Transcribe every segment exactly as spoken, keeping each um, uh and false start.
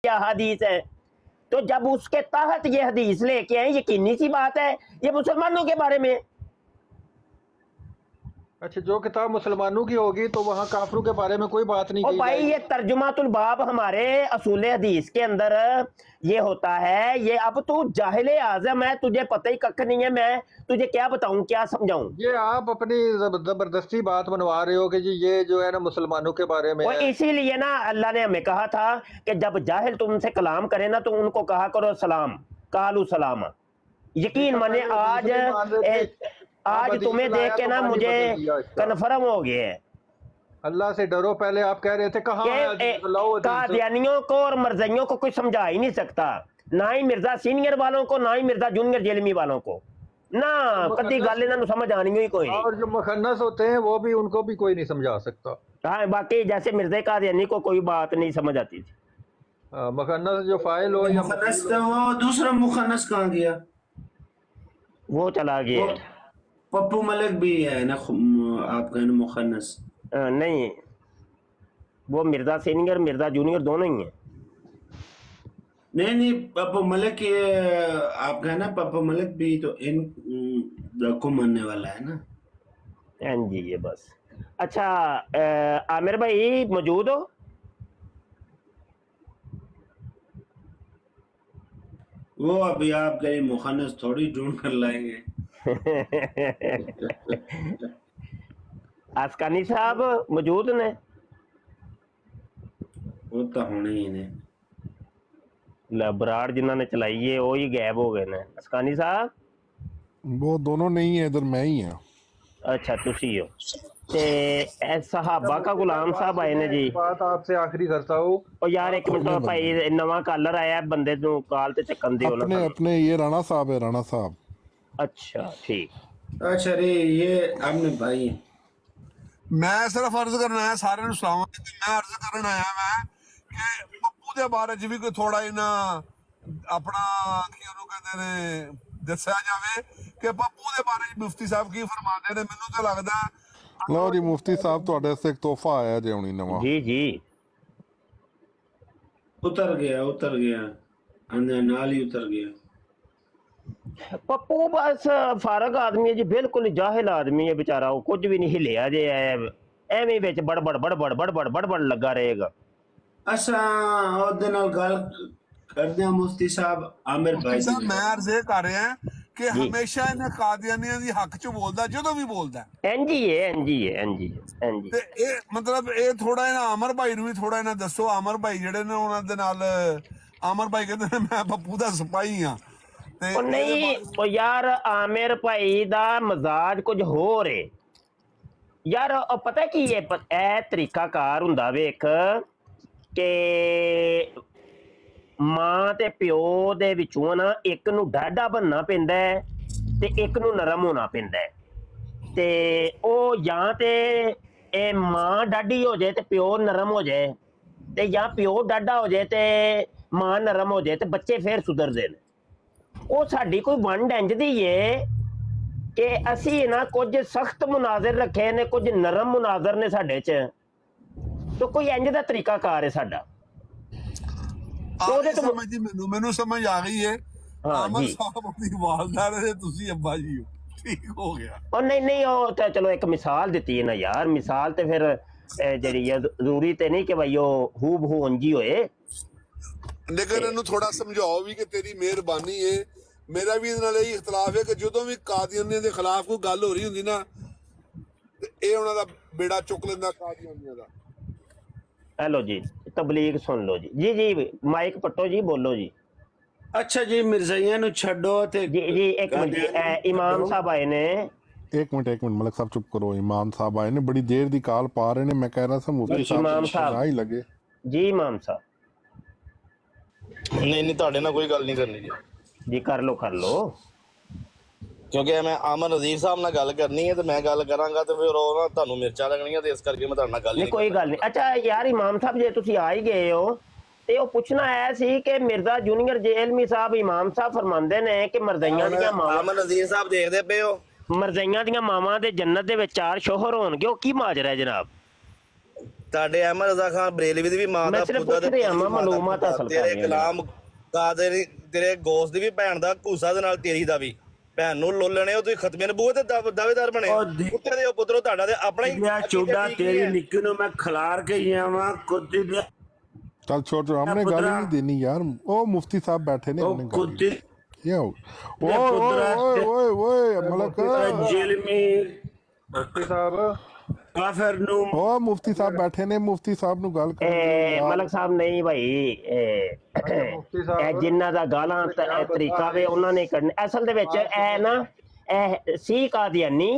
या हदीस है, तो जब उसके तहत ये हदीस लेके आए, यकीनी सी बात है ये मुसलमानों के बारे में। अच्छा, जो किताब मुसलमानों की होगी तो वहाँ काफिरों के बारे में कोई बात नहीं और की भाई जाएगी। ये तर्जुमातुल बाब हमारे असूल हदीस के अंदर ये होता है। ये अब तू जाहिले आजम है, तुझे पता ही कख नहीं है, मैं तुझे क्या बताऊं, क्या समझाऊं। ये आप अपनी जबरदस्ती बात बनवा रहे हो कि जी ये जो है ना मुसलमानों के बारे में और है। इसीलिए ना अल्लाह ने हमें कहा था कि जब जाहिल तुमसे कलाम करे ना तो उनको कहा करो सलाम, कालू सलाम। यकीन माने आज ए, आज तुम्हें देख के ना मुझे कन्फर्म हो गया है। अल्लाह से डरो, पहले आप कह रहे थे कहाँ कादियानियों को और मरज़इयों को कोई समझा ही नहीं सकता, ना ही मिर्जा सीनियर वालों को, ना ही मिर्जा जूनियर जेलमी वालों को, ना कदी गल इन्होंने समझ आनी ही कोई नहीं। और जो मुखन्नस होते हैं वो भी, उनको भी कोई नहीं समझा सकता। हाँ, बाकी जैसे मिर्जा कादियानी को कोई बात नहीं समझ आती थी। मुखन्नस जो फाइल हो या मुखन्नस, तो वो दूसरा मुखन्नस कहाँ गया? वो चला गया। पप्पू मलिक भी है ना आपका मुखन्नस? नहीं, वो मिर्जा सीनियर मिर्जा जूनियर दोनों ही हैं। नहीं नहीं, पप्पू मलिक ये आपका है ना, पप्पू मलिक भी तो इन को मानने वाला है ना। हाँ जी, ये बस। अच्छा आमिर भाई मौजूद हो? वो अभी आपके लिए मुखन्नस थोड़ी ढूंढ कर लाएंगे। अस्कानी साहब मौजूद ने? वो तो होने ही ने बराड़ जिन्होंने चलाई है वो ही गायब हो गए ने। अस्कानी साहब वो दोनों नहीं है, इधर मैं ही है। अच्छा तुसी हो ते सहाबा का गुलाम साहब आए ने जी। बात आपसे आखिरी करता हूँ। और यार एक मिनट भाई, नवा कॉलर आया, बंदे को कॉल ते चक्कन दियो ना। अपने अपने ये राणा साहब है, राणा साहब। अच्छा ठीक। अच्छा रे, ये आपने भाई मैं सिर्फ अर्ज करना है सारे नु सलाम। मैं अर्ज करना आया मैं कि पप्पू दे बारे च भी कोई थोड़ा इना अपना की ओनु कहते ने दस्या जावे कि पप्पू दे बारे च मुफ्ती साहब की फरमाते ने। मेनू तो लगदा लो जी मुफ्ती साहब ਤੁਹਾਡੇ ਵਾਸਤੇ ਇੱਕ ਤੋਹਫਾ ਆਇਆ ਜੇ ਹੁਣੀ ਨਵਾਂ। जी जी उतर गया उतर गया अंदर नाल ही उतर गया। पप्पू बस फारग आदमी है जी, बिल्कुल जाहिल आदमी है बेचारा, वो कुछ भी नहीं हिलिया जे एवें विच बड़बड़ बड़बड़ बड़बड़ बड़बड़ लगा रहेगा। अच्छा ओदे नाल गल करदे हैं मुफ्ती साहब आमिर भाई साहब, मैं अर्ज ये कर रहा है कि हमेशा इन्हें कादियानियां दी हक च बोलदा, जदों भी बोलदा एनजी है एनजी है एनजी है एनजी। ते ए मतलब ए थोड़ा इना अमर भाई नु भी थोड़ा इना दसो। अमर भाई जेड़े ने उन्हां दे नाल अमर भाई कहंदे ने मैं पप्पू दा सिपाही हां ते ओ नहीं ओ यार आमिर भाई दा मजाज कुछ होर है यार। ओ पता की है ए तरीका कार हुंदा वेख के मां ते प्यो दे विचों ना एक नू डाढ़ा बनना पैंदा है ते एक नू नरम होना पैंदा है। ते ओ या ते ए मां डाढ़ी हो जाए ते प्यो नरम हो जाए, ते या प्यो डाढ़ा हो जाए ते मां नरम हो जाए, ते बच्चे फिर सुधरदे ने। ओ साडी कोई वंड इंज दी है कि असी ना कुछ सख्त मुनाजर रखे ने, कुछ नरम मुनाजर ने साडे च, तो कोई इंज दा तरीका कार है साडा। तो समझ मैनू मैनू समझ आ गई है। आमर साहब अपनी वालदा ने, तुसी अब्बा जी हो, ठीक हो गया। और नहीं नहीं ओ तो चलो एक मिसाल दी है ना यार, मिसाल तो फिर जी जरूरी तो नहीं कि भाई वो हूब हू अंजी होए, लेकिन इन्हू थोड़ा समझाओ भी कि तेरी मेहरबानी है। मेरा भी इहदे नाल यही इख्तलाफ है कि जदों भी कादियानियां दे खिलाफ कोई गल हो रही हुंदी ना ते ए उन्हां दा बेड़ा चुक लैंदा कादियानियां दा। हेलो जी, तबलीग सुन लो जी। जी जी माइक पट्टो जी, बोलो जी। अच्छा जी, मिर्जाइयां नु छड्डो ते जी जी एक मिनट जी, इमाम साहब आए ने। एक मिनट एक मिनट मलिक साहब चुप करो। इमाम साहब आए ने, बड़ी देर दी कॉल पा रहे ने। मैं कह रहा था मुफ्ती साहब इमाम साहब ही लगे जी। इमाम साहब नहीं नहीं, ਤੁਹਾਡੇ ਨਾਲ ਕੋਈ ਗੱਲ ਨਹੀਂ ਕਰਨੀ ਜੀ। जी कर लो कर लो, क्योंकि मैं आमर नज़ीर साहब नाल गल करनी है, तो मैं गल करांगा तो फिर ਉਹ ਨਾ ਤੁਹਾਨੂੰ ਮਿਰਚਾਂ ਲੱਗਣੀਆਂ, ਤੇ ਇਸ ਕਰਕੇ ਮੈਂ ਤੁਹਾਡੇ ਨਾਲ ਗੱਲ नहीं कोई गल नहीं। अच्छा यार इमाम साहब जे तुसी आ ही गए हो ते ਉਹ ਪੁੱਛਣਾ ਆਇਆ ਸੀ ਕਿ ਮਿਰਜ਼ਾ ਜੂਨੀਅਰ ਜੇਲਮੀ ਸਾਹਿਬ ਇਮਾਮ ਸਾਹਿਬ ਫਰਮਾਉਂਦੇ ਨੇ ਕਿ ਮਰਜ਼ਈਆਂ ਦੀਆਂ ਮਾਵਾਂ, ਆਮਰ ਨਜ਼ੀਰ ਸਾਹਿਬ ਦੇਖਦੇ ਪਏ ਹੋ, ਮਰਜ਼ਈਆਂ ਦੀਆਂ ਮਾਵਾਂ ਦੇ ਜੰਨਤ ਦੇ ਵਿੱਚ ਚਾਰ ਸ਼ੋਹਰ ਹੋਣਗੇ। ਉਹ ਕੀ ਮਾਜਰਾ ਹੈ ਜਨਾਬ? ਤੁਹਾਡੇ ਅਹਿਮਦ ਰਜ਼ਾ ਖਾਨ ਬਰੇਲਵੀ ਦੀ ਵੀ ਮਾਂ ਮੈਂ ਦਾ ਸਿਰਫ ਪੁੱਤ ਪੁੱਛ ਰਿਹਾ, ਮੈਂ ਮਾਲੂਮਾਤ ਹਾਸਲ ਕਰ ਤੇਰੇ ਰਿਹਾ। ਗੁਲਾਮ ਕਾਦਰ ਤੇਰੇ ਗੋਸ ਦੀ ਵੀ ਭੈਣ ਦਾ ਘੂਸਾ ਦੇ ਨਾਲ ਤੇਰੀ ਦਾ ਵੀ ਭੈਣ ਨੂੰ ਲੋਲਣੇ ਹੋ ਤੁਸੀਂ ਖਤਮੇ ਨਬੂਵਤ ਦੇ ਦਾਅ- ਦਾਅਵੇਦਾਰ ਬਣੇ ਉਹ ਦੇ- ਕੁੱਤੇ ਦੇ ਪੁੱਤਰੋ ਤੁਹਾਡਾ ਤੇ ਆਪਣਾ ਹੀ ਦਿਆ ਚੋਡਾ ਤੇਰੀ ਨਿੱਕੀ ਨੂੰ ਮੈਂ ਖਿਲਾਰ ਕੇ ਜਾਵਾਂ ਕੁੱਤੀ ਦੇ चल छोड़ छोड़ हमने पुत्रा। गाली नहीं देनी यार। ओ मुफ्ती साहब बैठे ने ਉਹ हमने गाली ਕੁੱਤੀ क्या हो दे ओए पुत्रा, ओए दे- ओए ओए मलक जेल में ਮੁਫਤੀ ਸਾਹਿਬ ਕਾਫਰ ਨੂੰ ओ मुफ्ती साहब बैठे ने मुफ्ती साहब नु गल कर ਇਹ ਮਲਕ ਸਾਹਿਬ ਨਹੀਂ ਭਾਈ ਇਹ ਮੁਫਤੀ ਸਾਹਿਬ ਇਹ ਜਿਨ੍ਹਾਂ ਦਾ ਗਾਲਾਂ ਤ- ਇਹ ਤਰੀਕਾ ਵੇ ਉਹਨਾਂ ਨੇ ਕਰਨੇ ਅਸਲ ਦੇ ਵਿੱਚ ਇਹ ਨਾ ਇਹ ਸੀ ਕਾਦੀਆਨੀ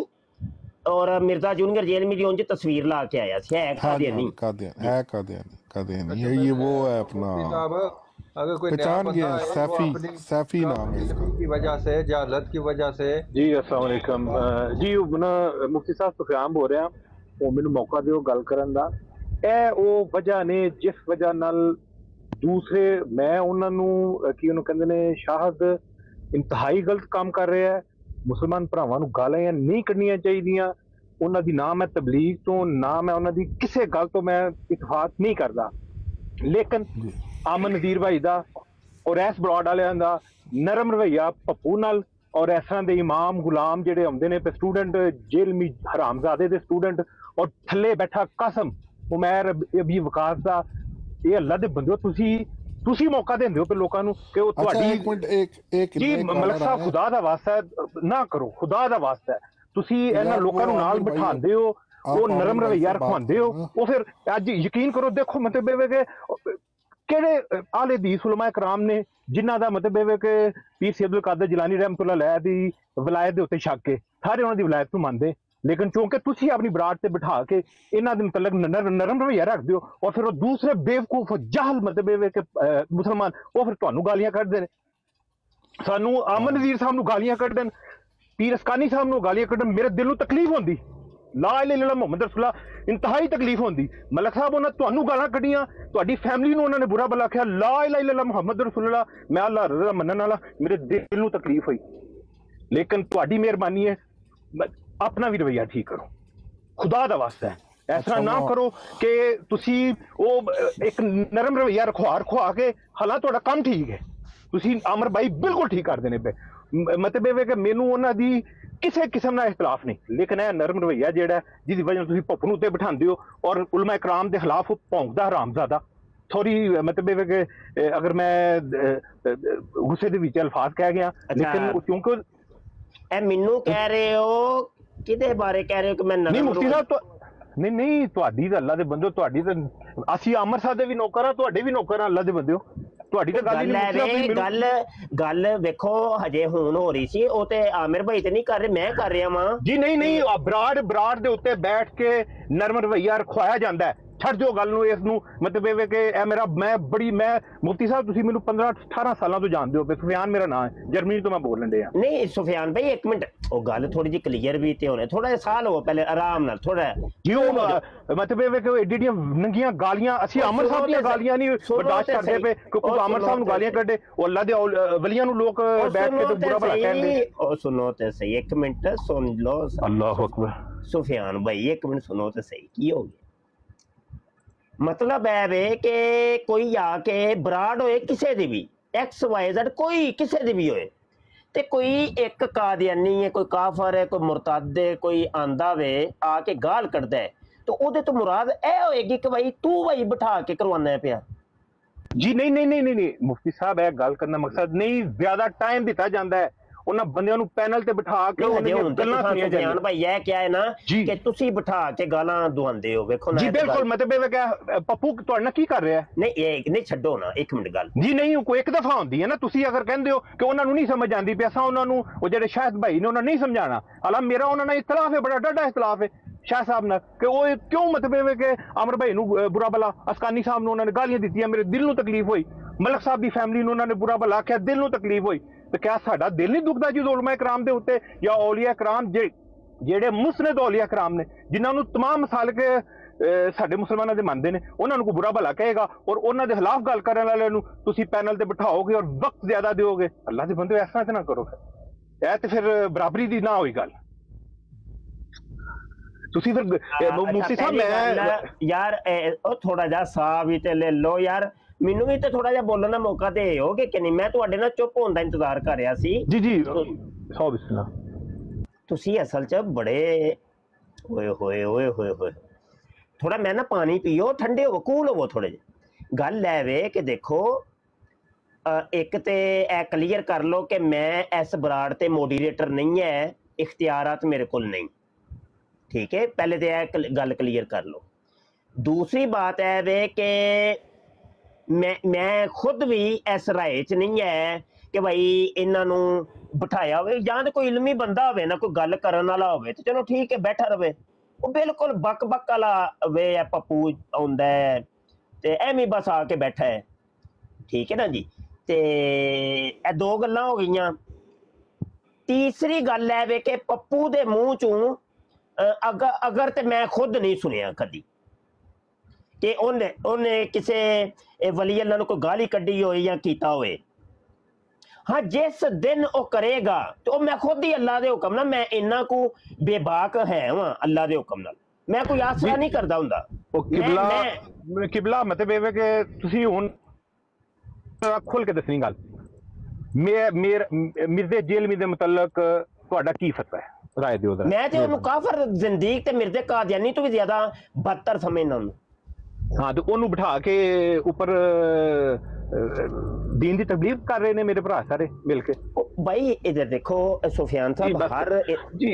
ਔਰ ਮਿਰਜ਼ਾ ਜੂਨੀਅਰ ਜੇਲ में ਉਂਝ ਤਸਵੀਰ ਲਾ ਕੇ ਆਇਆ ਸੀ ਹੈ हाँ ਕਾਦੀਆਨੀ कादियान है कादियान कादियान ये ये वो है अपना मुफ्ती साहब अगर कोई नया पहचान बंदा गया है वो सैफी अपनी सैफी नाम है इसका की वजह से जहालत की वजह से ਜੀ ਅਸਲਾਮ ਅਲੈਕਮ ਅਹ ਜੀ ਉਹ ਨਾ ਮੁਫਤੀ ਸਾਹਿਬ ਸੁਫਿਆਨ ਬੋਲ ਰਿਹਾ ਉਹ ਮੈਨੂੰ ਮੌਕਾ ਦਿਓ ਗੱਲ ਕਰਨ ਦਾ ਇਹ ਉਹ ਵਜ੍ਹਾ ਨੇ ਜਿਸ ਵਜ੍ਹਾ ਨਾਲ ਦੂਸਰੇ ਮੈਂ ਉਹਨਾਂ ਨੂੰ ਅਹ ਕੀ ਉਹਨੂੰ ਕਹਿੰਦੇ ਨੇ ਸ਼ਾਹਦ ਇੰਤਹਾਈ ਗਲਤ ਕੰਮ ਕਰ ਰਿਹਾ ਹੈ ਮੁਸਲਮਾਨ ਭਰਾਵਾਂ ਨੂੰ ਗਾਲਾਂ ਨਹੀਂ ਕੱਢਣੀਆਂ ਚਾਹੀਦੀਆਂ ਉਹਨਾਂ ਦੀ ਨਾ ਮੈਂ ਤਬਲੀਗ ਤੋਂ ਨਾ ਮੈਂ ਉਹਨਾਂ ਦੀ ਕਿਸੇ ਗੱਲ ਤੋਂ ਮੈਂ ਇਤਫਾਕ ਨਹੀਂ ਕਰਦਾ ਲੇਕਿਨ ਆਮਨ ਨਜ਼ੀਰ ਭਾਈ ਦਾ ਔਰ ਐਸ ਬਰਾਡ ਵਾਲਿਆਂ ਦਾ ਨਰਮ ਰਵਈਆ ਪੱਪੂ ਨਾਲ ਔਰ ਇਸ ਤਰ੍ਹਾਂ ਦੇ ਇਮਾਮ ਗੁਲਾਮ ਜਿਹੜੇ ਆਉਂਦੇ ਨੇ ਸਟੂਡੈਂਟ ਜੇਲ੍ਹ ਮੀ ਹਰਾਮਜ਼ਾਦੇ ਦੇ ਸਟੂਡੈਂਟ ਔਰ ਥੱਲੇ ਬੈਠਾ ਕਸਮ ਉਮਰ ਅਬੀ ਵਕਾਸ ਦਾ ਇਹ ਅੱਲਾ ਦੇ ਬੰਦਿਓ ਤੁਸੀਂ ਤੁਸੀਂ ਮੌਕਾ ਦਿੰਦੇ ਹੋ ਕਿ ਲੋਕਾਂ ਨੂੰ ਕਿ ਉਹ अच्छा ਤੁਹਾਡੀ एक मिनट एक एक ਜੀ एक ਮਲਕ कॉलर ਸਾਹਿਬ आया। ਖੁਦਾ ਦਾ ਵਾਸਤਾ ਹੈ, ਨਾ ਕਰੋ ਖੁਦਾ ਦਾ ਵਾਸਤਾ ਹੈ। ਤੁਸੀਂ ਇਹਨਾਂ ਯਾਰ ਲੋਕਾਂ ਨੂੰ ਉਹ ਨਾਲ ਆਮਿਰ ਭਾਈ, ਬਿਠਾਉਂਦੇ ਹੋ ਆਪ ਉਹ ਆਮਿਰ ਨਰਮ ਭਾਈ ਰਵੱਈਆ ਸੇ ਬਾਤ ਰਖਵਾਉਂਦੇ ਹੋ ਕਰਨਾ। ਉਹ ਫਿਰ ਅੱਜ ਯਕੀਨ ਕਰੋ ਦੇਖੋ ਮਤਲਬ ਇਹ ਵੇ ਕਿ ਕਿਹੜੇ ਆਲੇ ਦੀ ਉਲਮਾ ਇਕਰਾਮ ਨੇ ਜਿਨ੍ਹਾਂ ਦਾ ਮਤਲਬ ਇਹ ਵੇ ਕਿ ਪੀਰ ਸੈਦ ਅਬਦੁਲ ਕਾਦਰ ਜਿਲਾਨੀ ਰਹਿਮਤੁल्लाह ਅਲੈਹ ਦੀ ਵਿਲਾਇਤ ਦੇ ਉੱਤੇ ਸ਼ੱਕ ਕੇ ਸਾਰੇ ਉਹਨਾਂ ਦੀ ਵਿਲਾਇਤ ਨੂੰ ਮੰਨਦੇ ਲੇਕਿਨ ਚੂੰਕਿ ਤੁਸੀਂ ਆਪਣੀ ਬਰਾੜ ਤੇ ਬਿਠਾ ਕੇ ਇਹਨਾਂ ਦੇ ਮੁਤਲਕ ਨਰਮ ਨਰਮ ਰਵੱਈਆ ਰੱਖਦੇ ਹੋ ਔਰ ਫਿਰ ਉਹ ਦੂਸਰੇ ਬੇਵਕੂਫ ਜਾਹਲ ਮਤਲਬ ਇਹ ਵੇ ਕਿ ਅਹ, ਮੁਸਲਮਾਨ ਉਹ ਫਿਰ ਤੁਹਾਨੂੰ ਗਾਲੀਆਂ ਕੱਢਦੇ ਨੇ ਸਾਨੂੰ ਆਮਨ ਨਜ਼ੀਰ ਸਾਹਿਬ ਨੂੰ ਗਾਲੀਆਂ ਕੱਢਣ ਪੀਰ ਅਸਕਾਨੀ ਸਾਹਿਬ ਨੂੰ ਗਾਲੀਆਂ ਕੱਢਣ ਮੇਰੇ ਦਿਲ ਨੂੰ ਤਕਲੀਫ ਹੁੰਦੀ ਲਾ ਇਲਾਹਾ ਇਲੱਲ੍ਲਾਹ ਮੁਹੰਮਦ ਰਸੂਲullah ਇੰਤਹਾਈ ਤਕਲੀਫ ਹੁੰਦੀ ਮਲਕ ਸਾਹਿਬ ਉਹਨਾਂ ਤੁਹਾਨੂੰ ਗਾਲਾਂ ਕੱਢੀਆਂ ਤੁਹਾਡੀ ਫੈਮਿਲੀ ਨੂੰ ਉਹਨਾਂ ਨੇ ਬੁਰਾ ਭਲਾ ਆਖਿਆ ਲਾ ਇਲਾਹਾ ਇਲੱਲ੍ਲਾਹ ਮੁਹੰਮਦ ਰਸੂਲullah ਮੈਂ ਅੱਲਾਹ ਰਜ਼ਾ ਮੰਨਣ ਵਾਲਾ ਮੇਰੇ ਦਿਲ ਨੂੰ ਤਕਲੀਫ ਹੋਈ ਲੇਕਿਨ ਤੁਹਾਡੀ ਮਿਹਰਬਾਨੀ ਹੈ ਬ- ਆਪਣਾ ਵੀ ਰਵੱਈਆ ਠੀਕ ਕਰੋ ਖੁਦਾ ਦਾ ਵਾਸਤਾ ਹੈ ਇਸ ਤਰ੍ਹਾਂ ਨਾ ਕਰੋ ਕਿ ਤੁਸੀਂ ਉਹ ਅਹ, ਇੱਕ ਨਰਮ ਰਵੱਈਆ ਰਖਵਾ ਰਖਵਾ ਕੇ ਹਾਲਾਂ ਤੁਹਾਡਾ ਕੰਮ ਠੀਕ ਹੈ ਤੁਸੀਂ ਅਮਰ ਭਾਈ ਬਿਲਕੁਲ ਠੀਕ ਕਰਦੇ ਨੇ ਪਏ ਮ- ਮਤਲਬ ਇਹ ਵੇ ਕਿ ਮੈਨੂੰ ਉਹਨਾਂ ਦੀ ਕਿਸੇ ਕਿਸਮ ਦਾ ਇਖਤਲਾਫ ਨਹੀਂ ਲੇਕਿਨ ਇਹ ਨਰਮ ਰਵੱਈਆ ਜਿਹੜਾ ਜਿਹਦੀ ਵਜ੍ਹਾ ਨਾਲ ਤੁਸੀਂ ਭੁੱਖ ਨੂੰ ਉੱਤੇ ਬਿਠਾਉਂਦੇ ਹੋ ਔਰ ਉਲਮਾ ਇਕਰਾਮ ਦੇ ਖਿਲਾਫ ਭੌਂਕਦਾ ਹਰਾਮਜ਼ਾਦਾ ਥੋੜੀ ਮਤਲਬ ਇਹ ਵੇ ਕਿ ਅਹ, ਅਗਰ ਮੈਂ ਅਹ, ਅਹ, ਗੁੱਸੇ ਦੇ ਵਿੱਚ ਅਲਫਾਜ਼ ਕਹਿ ਗਿਆ ਲੇਕਿਨ ਉਹ ਕਿਉਂਕਿ ਇਹ ਮੈਨੂੰ ਕਹਿ ਰਹੇ ਹੋ ਕਿਹਦੇ ਬਾਰੇ ਕਹਿ ਰਹੇ ਹੋ ਕਿ ਮੈਂ ਨਹੀਂ ਨਰਮ ਮੁਫਤੀ ਸਾਹਿਬ ਤੁਹਾ- ਨਹੀਂ ਨਹੀਂ ਤੁਹਾਡੀ ਤਾਂ ਅੱਲਾ ਦੇ ਬੰਦੋ ਤੁਹਾਡੀ ਤਾਂ ਅਸੀਂ ਅਮਰ ਸਾਹਿਬ ਦੇ ਵੀ ਨੌਕਰ ਆ ਤੁਹਾਡੇ ਵੀ ਨੌਕਰ ਆ ਅੱਲਾ ਦੇ ਬੰਦਿਓ ਤੁਹਾਡੀ ਤਾਂ ਗੱਲ ਹੀ ਗੱਲ ਨਹੀਂ ਹੈ ਮੁਫਤੀ ਸਾਹਿਬ ਵੇ ਤੁਸੀਂ ਗੱਲ ਗੱਲ ਵੇਖੋ ਹਜੇ ਹੁਣ ਹੋ ਰਹੀ ਸੀ ਉਹ ਤੇ ਆਮਿਰ ਭਾਈ ਤੇ ਨਹੀਂ ਕਰ ਰਹੇ ਮੈਂ ਕਰ ਰਿਹਾ ਵਾਂ ਜੀ ਨਹੀਂ ਨਹੀਂ ਆਹ ਬਰਾੜ ਬਰਾੜ ਦੇ ਉੱਤੇ ਬੈਠ ਕੇ ਨਰਮ ਰਵੱਈਆ ਰਖਵਾਇਆ ਜਾਂਦਾ ਹੈ ਛੱਡ ਦਿਓ ਗੱਲ ਨੂੰ ਇਸ ਨੂੰ ਮਤਲਬ ਇਹ ਵੇ ਕਿ ਇਹ ਮੇਰਾ ਮੈਂ ਬੜੀ ਮੈਂ ਮੁਫਤੀ ਸਾਹਿਬ ਤੁਸੀਂ ਮੈਨੂੰ ਪੰਦਰਾਂ ਅਠਾਰਾਂ ਸਾਲਾਂ ਤੋਂ ਜਾਣਦੇ ਹੋ ਸੁਫਿਆਨ ਮੇਰਾ ਨਾਮ ਹੈ ਜਰਮਨੀ ਤੋਂ ਮੈਂ ਬੋਲਣ ਡਿਆ ਨਹੀਂ ਸੁਫਿਆਨ ਭਾਈ ਇੱਕ ਮਿੰਟ ਉਹ ਗੱਲ ਥੋੜੀ ਜਿਹੀ ਕਲੀਅਰ ਵੀ ਤੇ ਹੋਣੇ ਥੋੜਾ ਜਿਹਾ ਸਾਲ ਹੋ ਪਹਿਲੇ ਆਰਾਮ ਨਾਲ ਥੋੜਾ ਜੀ ਉਹ ਅਹ, ਮਤਲਬ ਇਹ ਵੇ ਕਿ ਏਡੀ ਏਡੀਆਂ ਨੰਗੀਆਂ ਗਾਲੀਆਂ ਅਸੀਂ ਉਹ ਅਮਰ ਸਾਹਿਬ ਸੁਣੋ ਦੀਆਂ ਤੇ ਗਾਲੀਆਂ ਨਹੀਂ ਸੁਣੋ ਬਰਦਾਸ਼ਤ ਤੇ ਕਰਦੇ ਸਹੀ। ਪਏ ਕਿਉਂਕਿ ਉਹ ਅਮਰ ਸਾਹਿਬ ਨੂੰ ਸੁਣੋ ਗਾਲੀਆਂ ਤੇ- ਕੱਢੇ ਉਹ ਅੱਲਾ ਦੇ ਔਲ- ਅਹ, ਵਲੀਆਂ ਨੂੰ ਲੋਕ ਉਹ ਬੈਠ ਕੇ ਤੇ ਸੁਣੋ ਤੇ ਬੁਰਾ ਭਲਾ ਕਹਿੰਦੇ ਸਹੀ ਉਹ ਸੁਣੋ ਤੇ ਸਹੀ ਇੱਕ ਮਿੰਟ ਸੁਣ ਲਓ ਅੱਲਾਹੁ ਅਕਬਰ ਸੁਫਿਆਨ ਭਾਈ ਇੱਕ ਮਿੰਟ ਸੁਣੋ ਤੇ ਸਹੀ ਕੀ ਹੋ ਗਿਆ ਮਤਲਬ ਹੈ ਵੇ ਕਿ ਕੋਈ ਆ ਕੇ ਬਰਾੜ ਹੋਏ ਕਿਸੇ ਦੀ ਵੀ ਐਕਸ ਵਾਈ ਜ਼ੈਡ ਕੋਈ ਕਿਸੇ ਦੀ ਵੀ ਹੋਏ ਤੇ ਕੋਈ ਇੱਕ ਕਾਦੀਆਨੀ ਹੈ ਕੋਈ ਕਾਫਰ ਹੈ ਕੋਈ ਮੁਰਤਦ ਹੈ ਕੋਈ ਆਂਦਾ ਵੇ ਆ ਕੇ ਗਾਲ ਕੱਢਦਾ ਹੈ ਤੇ ਉਹਦੇ ਤੋਂ ਮੁਰਾਦ ਇਹ ਹੋਏਗੀ ਕਿ ਭਾਈ ਤੂੰ ਭਾਈ ਬਿਠਾ ਕੇ ਕਰਵਾਉਣਾ ਪਿਆ ਜੀ ਨਹੀਂ ਨਹੀਂ ਨਹੀਂ ਨਹੀਂ ਨਹੀਂ ਮੁਫਤੀ ਸਾਹਿਬ ਇਹ ਗੱਲ ਕਰਨ ਦਾ ਮਕਸਦ ਨਹੀਂ ਜ਼ਿਆਦਾ ਟਾਈਮ ਦਿੱਤਾ ਜਾਂਦਾ ਹੈ ਉਹਨਾਂ ਬੰਦਿਆਂ ਨੂੰ ਪੈਨਲ ਤੇ ਬਿਠਾ ਕੇ ਉਹਨਾਂ ਦੀਆਂ ਗੱਲਾਂ ਸੁਣੀਆਂ ਜਾਂਦੀਆਂ ਭਾਈ ਇਹ ਕਿਹਾ ਹੈ ਨਾ ਜੀ। ਕਿ ਤੁਸੀਂ ਬਿਠਾ ਕੇ ਗਾਲਾਂ ਦਵਾਉਂਦੇ ਹੋ ਵੇਖੋ ਨਾ ਜੀ ਇਹ ਤਾਂ ਬਿਲਕੁਲ ਗੱਲ- ਮਤਲਬ ਇਹ ਕਿ ਪੱਪੂ ਤੁਹਾਡੇ ਨਾਲ ਕੀ ਕਰ ਰਿਹਾ ਹੈ ਨਹੀਂ ਇਹ ਨਹੀਂ ਛੱਡੋ ਨਾ ਇੱਕ ਮਿੰਟ ਗੱਲ ਜੀ ਨਹੀਂ ਉਹ ਕੋਈ ਇੱਕ ਦਫਾ ਹੁੰਦੀ ਹੈ ਨਾ ਤੁਸੀਂ ਅਗਰ ਕਹਿੰਦੇ ਹੋ ਕਿ ਉਹਨਾਂ ਨੂੰ ਨਹੀਂ ਸਮਝ ਆਉਂਦੀ ਪਿਆ ਅਸਾਂ ਉਹਨਾਂ ਨੂੰ ਉਹ ਜਿਹੜੇ ਸ਼ਾਹਿਦ ਭਾਈ ਨੇ ਉਹਨਾਂ ਨੂੰ ਨਹੀਂ ਸਮਝਾਣਾ ਹਾਲਾਂ ਮੇਰਾ ਉਹਨਾਂ ਨਾਲ ਇਖਤਲਾਫ ਹੈ ਬੜਾ ਡਾਢਾ ਇਖਤਲਾਫ ਹੈ ਸ਼ਾਹ ਸਾਹਿਬ ਨਾਲ ਕਿ ਉਹ ਕਿਉਂ ਮਤਲਬ ਇਹ ਕਿ ਅਮਰ ਭਾਈ ਨੂੰ ਅਹ, ਬੁਰਾ ਭਲਾ ਅਸਕਾਨੀ ਸਾਹਿਬ ਨੂੰ ਉਹਨਾਂ ਨੇ ਗਾਲੀਆਂ ਦਿੱਤੀਆਂ ਮੇਰੇ ਦਿਲ ਨੂੰ ਤਕਲੀਫ ਹੋਈ ਮਲਕ ਸਾਹਿਬ ਦੀ ਫੈਮਿਲੀ ਨੂੰ ਉਹਨਾਂ ਨੇ ਬੁਰਾ ਭਲਾ ਆਖਿਆ ਦਿਲ ਨੂੰ ਤਕਲੀਫ ਹੋਈ ਤੇ ਕਿਆ ਸਾਡਾ ਦਿਲ ਨਹੀਂ ਦੁਖਦਾ ਜੀ ਉਲਮਾ ਇਕਰਾਮ ਦੇ ਉੱਤੇ ਜਾਂ ਔਲੀਆ ਇਕਰਾਮ ਜੇ ਜਿਹੜੇ ਮੁਸਨਦ ਔਲੀਆ ਇਕਰਾਮ ਨੇ ਜਿਨ੍ਹਾਂ ਨੂੰ तमाम ਮਸਾਲਕ ਅਹ, ਸਾਡੇ ਮੁਸਲਮਾਨਾਂ ਦੇ ਮੰਨਦੇ ਨੇ ਉਹਨਾਂ ਨੂੰ ਕੋਈ ਬੁਰਾ ਭਲਾ ਕਹੇਗਾ ਔਰ ਉਹਨਾਂ ਦੇ ਖਿਲਾਫ ਗੱਲ ਕਰਨ ਵਾਲਿਆਂ ਨੂੰ ਤੁਸੀਂ ਪੈਨਲ ਤੇ ਬਿਠਾਓਗੇ ਔਰ ਵਕਤ ਜ਼ਿਆਦਾ ਦਿਓਗੇ ਅੱਲਾ ਦੇ ਬੰਦੇ ਐਸਾ ਤੇ ਨਾ ਕਰੋ ਇਹ ਤੇ ਫਿਰ ਬਰਾਬਰੀ ਦੀ ਨਾ ਹੋਈ ਗੱਲ ਤੁਸੀਂ ਫਿਰ ਅਹ, ਅੱਛਾ, ਮੁਫਤੀ ਸਾਹਿਬ ਪਹਿਲੀ ਗੱਲ, ਮੈਂ ਯਾਰ ਇਹ- ਉਹ ਥੋੜਾ ਜਿਹਾ ਸਾਹ ਵੀ ਤੇ ਲੈ ਲਓ ਯਾਰ, ਮੈਨੂੰ ਵੀ ਤੇ ਥੋੜਾ ਜਿਹਾ ਬੋਲਣ ਦਾ ਮੌਕਾ ਦੇ ਹੋਗੇ ਕਿ ਨਹੀਂ। ਮੈਂ ਤੁਹਾਡੇ ਨਾਲ ਚੁੱਪ ਹੋਣ ਦਾ ਇੰਤਜ਼ਾਰ ਕਰ ਰਿਹਾ ਸੀ। ਜੀ ਜੀ ਸੌ ਬਿਸਮਿਲ੍ਲਾ। ਤੁਸੀਂ ਅਸਲ 'ਚ ਬੜੇ ਓਏ ਹੋਏ ਓਏ ਹੋਏ ਹੋਏ ਥੋੜਾ ਮੈਂ ਨਾ ਪਾਣੀ ਪੀਓ, ਠੰਡੇ ਹੋਵੋ, ਕੂਲ ਹੋਵੋ ਥੋੜੇ ਜਿਹੇ। ਗੱਲ ਐ ਵੇ ਕਿ ਦੇਖੋ ਅ, ਇੱਕ ਤੇ ਇਹ ਕਲੀਅਰ ਕਰ ਲਓ ਕਿ ਮੈਂ ਇਸ ਬਰਾੜ ਤੇ ਮੋਡੀਰੇਟਰ ਨਹੀਂ ਹੈ, ਇਖਤਿਆਰਾਤ ਮੇਰੇ ਕੋਲ ਨਹੀਂ, ਠੀਕ ਹੈ। ਪਹਿਲੇ ਤੇ ਇਹ ਕਲ- ਗੱਲ ਕਲੀਅਰ ਕਰ ਲਓ। ਦੂਸਰੀ ਬਾਤ ਹੈ ਵੇ ਕਿ ਮੈਂ ਮੈਂ ਖੁਦ ਵੀ ਇਸ ਰਾਏ 'ਚ ਨਹੀਂ ਹੈ ਕਿ ਭਾਈ ਇਹਨਾਂ ਨੂੰ ਬਿਠਾਇਆ ਹੋਵੇ, ਜਾਂ ਤਾਂ ਕੋਈ ਇਲਮੀ ਬੰਦਾ ਹੋਵੇ ਨਾ, ਕੋਈ ਗੱਲ ਕਰਨ ਵਾਲਾ ਹੋਵੇ ਤੇ ਚਲੋ ਠੀਕ ਹੈ ਬੈਠਾ ਰਵੇ। ਉਹ ਬਿਲਕੁਲ ਬੱਕ ਬੱਕ ਵਾਲਾ ਵੇ ਹੈ, ਪੱਪੂ ਆਉਂਦਾ ਹੈ ਤੇ ਐਵੇਂ ਬਸ ਆ ਕੇ ਬੈਠਾ ਹੈ, ਠੀਕ ਹੈ ਨਾ ਜੀ। ਤੇ ਇਹ ਦੋ ਗੱਲਾਂ ਹੋ ਗਈਆਂ। ਤੀਸਰੀ ਗੱਲ ਹੈ ਵੇ ਕਿ ਪੱਪੂ ਦੇ ਮੂੰਹ ਚੋਂ ਅ, ਅਗਰ ਅਗਰ ਤੇ ਮੈਂ ਖੁਦ ਨਹੀਂ ਸੁਣਿਆ ਕਦੀ ਕਿ ਉਹਨੇ ਉਹਨੇ ਕਿਸੇ ਇਹ ਵਲੀ ਅੱਲਾ ਨੂੰ ਕੋਈ ਗਾਲੀ ਕੱਢੀ ਹੋਏ ਜਾਂ ਕੀਤਾ ਹੋਏ। ਹਾਂ, ਜਿਸ ਦਿਨ ਉਹ ਕਰੇਗਾ ਤੇ ਉਹ ਮੈਂ ਖੁਦ ਹੀ ਅੱਲਾ ਦੇ ਹੁਕਮ ਨਾਲ, ਮੈਂ ਇੰਨਾ ਕੁ ਬੇਬਾਕ ਹੈ ਵਾਂ ਅੱਲਾ ਦੇ ਹੁਕਮ ਨਾਲ, ਮੈਂ ਕੋਈ ਆਸਰਾ ਨਹੀਂ ਕਰਦਾ ਹੁੰਦਾ। ਉਹ ਮੈਂ- ਕਿਬਲਾ ਮੈਂ- ਕਿਬਲਾ ਮਤਲਬ ਇਹ ਵੇ ਕਿ ਤੁਸੀਂ ਹੁਣ ਖੁੱਲ ਕੇ ਦੱਸਣੀ ਗੱਲ, ਮੈਂ ਮੇਰ ਮਿਰਜ਼ੇ ਜੇਲਮੀ ਦੇ ਮੁਤਲਕ ਤੁਹਾਡਾ ਕੀ ਫਤਵਾ ਹੈ, ਰਾਏ ਦਿਓ ਜ਼ਰਾ। ਮੈਂ ਤੇ ਉਹਨੂੰ ਕਾਫਰ ਜ਼ਿੰਦੀਕ ਤੇ ਮਿਰਜ਼ੇ ਕਾਦੀਆਨੀ ਤੋਂ ਵੀ ਜ਼ਿਆਦਾ ਬਦਤਰ ਸਮਝਦਾ ਉਹਨੂੰ। ਹਾਂ, ਤੇ ਉਹਨੂੰ ਬਿਠਾ ਕੇ ਉੱਪਰ दीन की तबलीग कर रहे ने मेरे भरा सारे मिलके। भाई इधर देखो सुफियान साहब हर जी